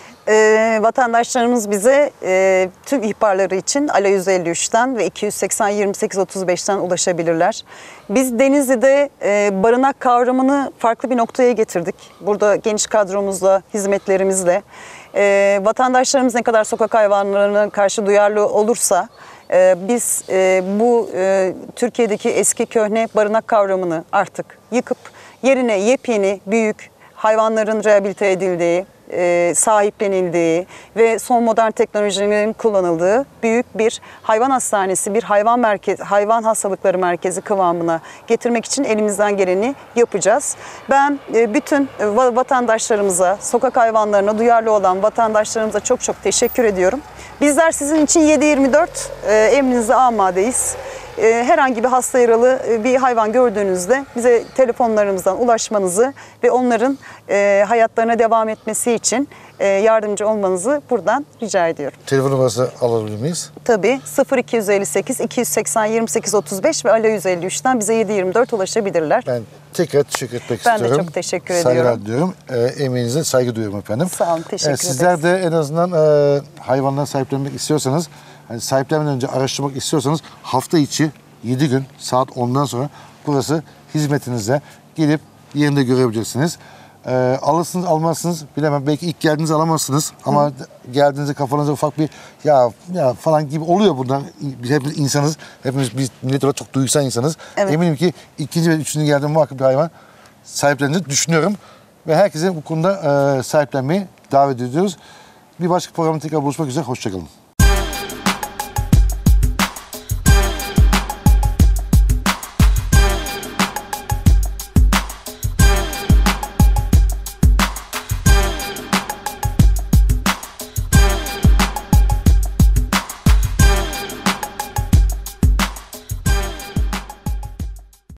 S2: Vatandaşlarımız bize tüm ihbarları için Ala 153'ten ve 280 28 35'ten ulaşabilirler. Biz Denizli'de barınak kavramını farklı bir noktaya getirdik. Burada geniş kadromuzla, hizmetlerimizle. Vatandaşlarımız ne kadar sokak hayvanlarına karşı duyarlı olursa biz bu Türkiye'deki eski köhne barınak kavramını artık yıkıp yerine yepyeni büyük hayvanların rehabilite edildiği, sahiplenildiği ve son modern teknolojilerin kullanıldığı büyük bir hayvan hastanesi, bir hayvan hastalıkları merkezi kıvamına getirmek için elimizden geleni yapacağız. Ben bütün vatandaşlarımıza, sokak hayvanlarına duyarlı olan vatandaşlarımıza çok teşekkür ediyorum. Bizler sizin için 7/24 emrinize amadeyiz. Herhangi bir hasta yaralı bir hayvan gördüğünüzde bize telefonlarımızdan ulaşmanızı ve onların hayatlarına devam etmesi için yardımcı olmanızı buradan rica ediyorum.
S1: Telefon numarası alabilir miyiz?
S2: Tabii 0258 280 28 35 ve Ala 153'ten bize 7/24 ulaşabilirler.
S1: Ben tekrar teşekkür etmek
S2: Ben
S1: istiyorum.
S2: de çok teşekkür
S1: Saygılar
S2: ediyorum.
S1: diliyorum. Emeğinize saygı duyuyorum efendim.
S2: Sağ olun, teşekkür ederiz.
S1: Sizler de en azından hayvanları sahiplenmek istiyorsanız, hani sahiplenmeden önce araştırmak istiyorsanız hafta içi 7 gün saat 10'dan sonra burası hizmetinizde gelip yerinde görebilirsiniz. Alırsınız almazsınız bilemem. Belki ilk geldiğinizde alamazsınız ama geldiğinizde kafanıza ufak bir ya falan gibi oluyor bundan. Biz hepimiz insanız. Hepimiz biz millet olarak çok duygusal insanız.
S2: Evet.
S1: Eminim ki ikinci ve üçüncü geldiğinde muhakkak bir hayvan sahipleneceğini düşünüyorum. Ve herkese bu konuda sahiplenmeyi davet ediyoruz. Bir başka programda tekrar buluşmak üzere. Hoşçakalın.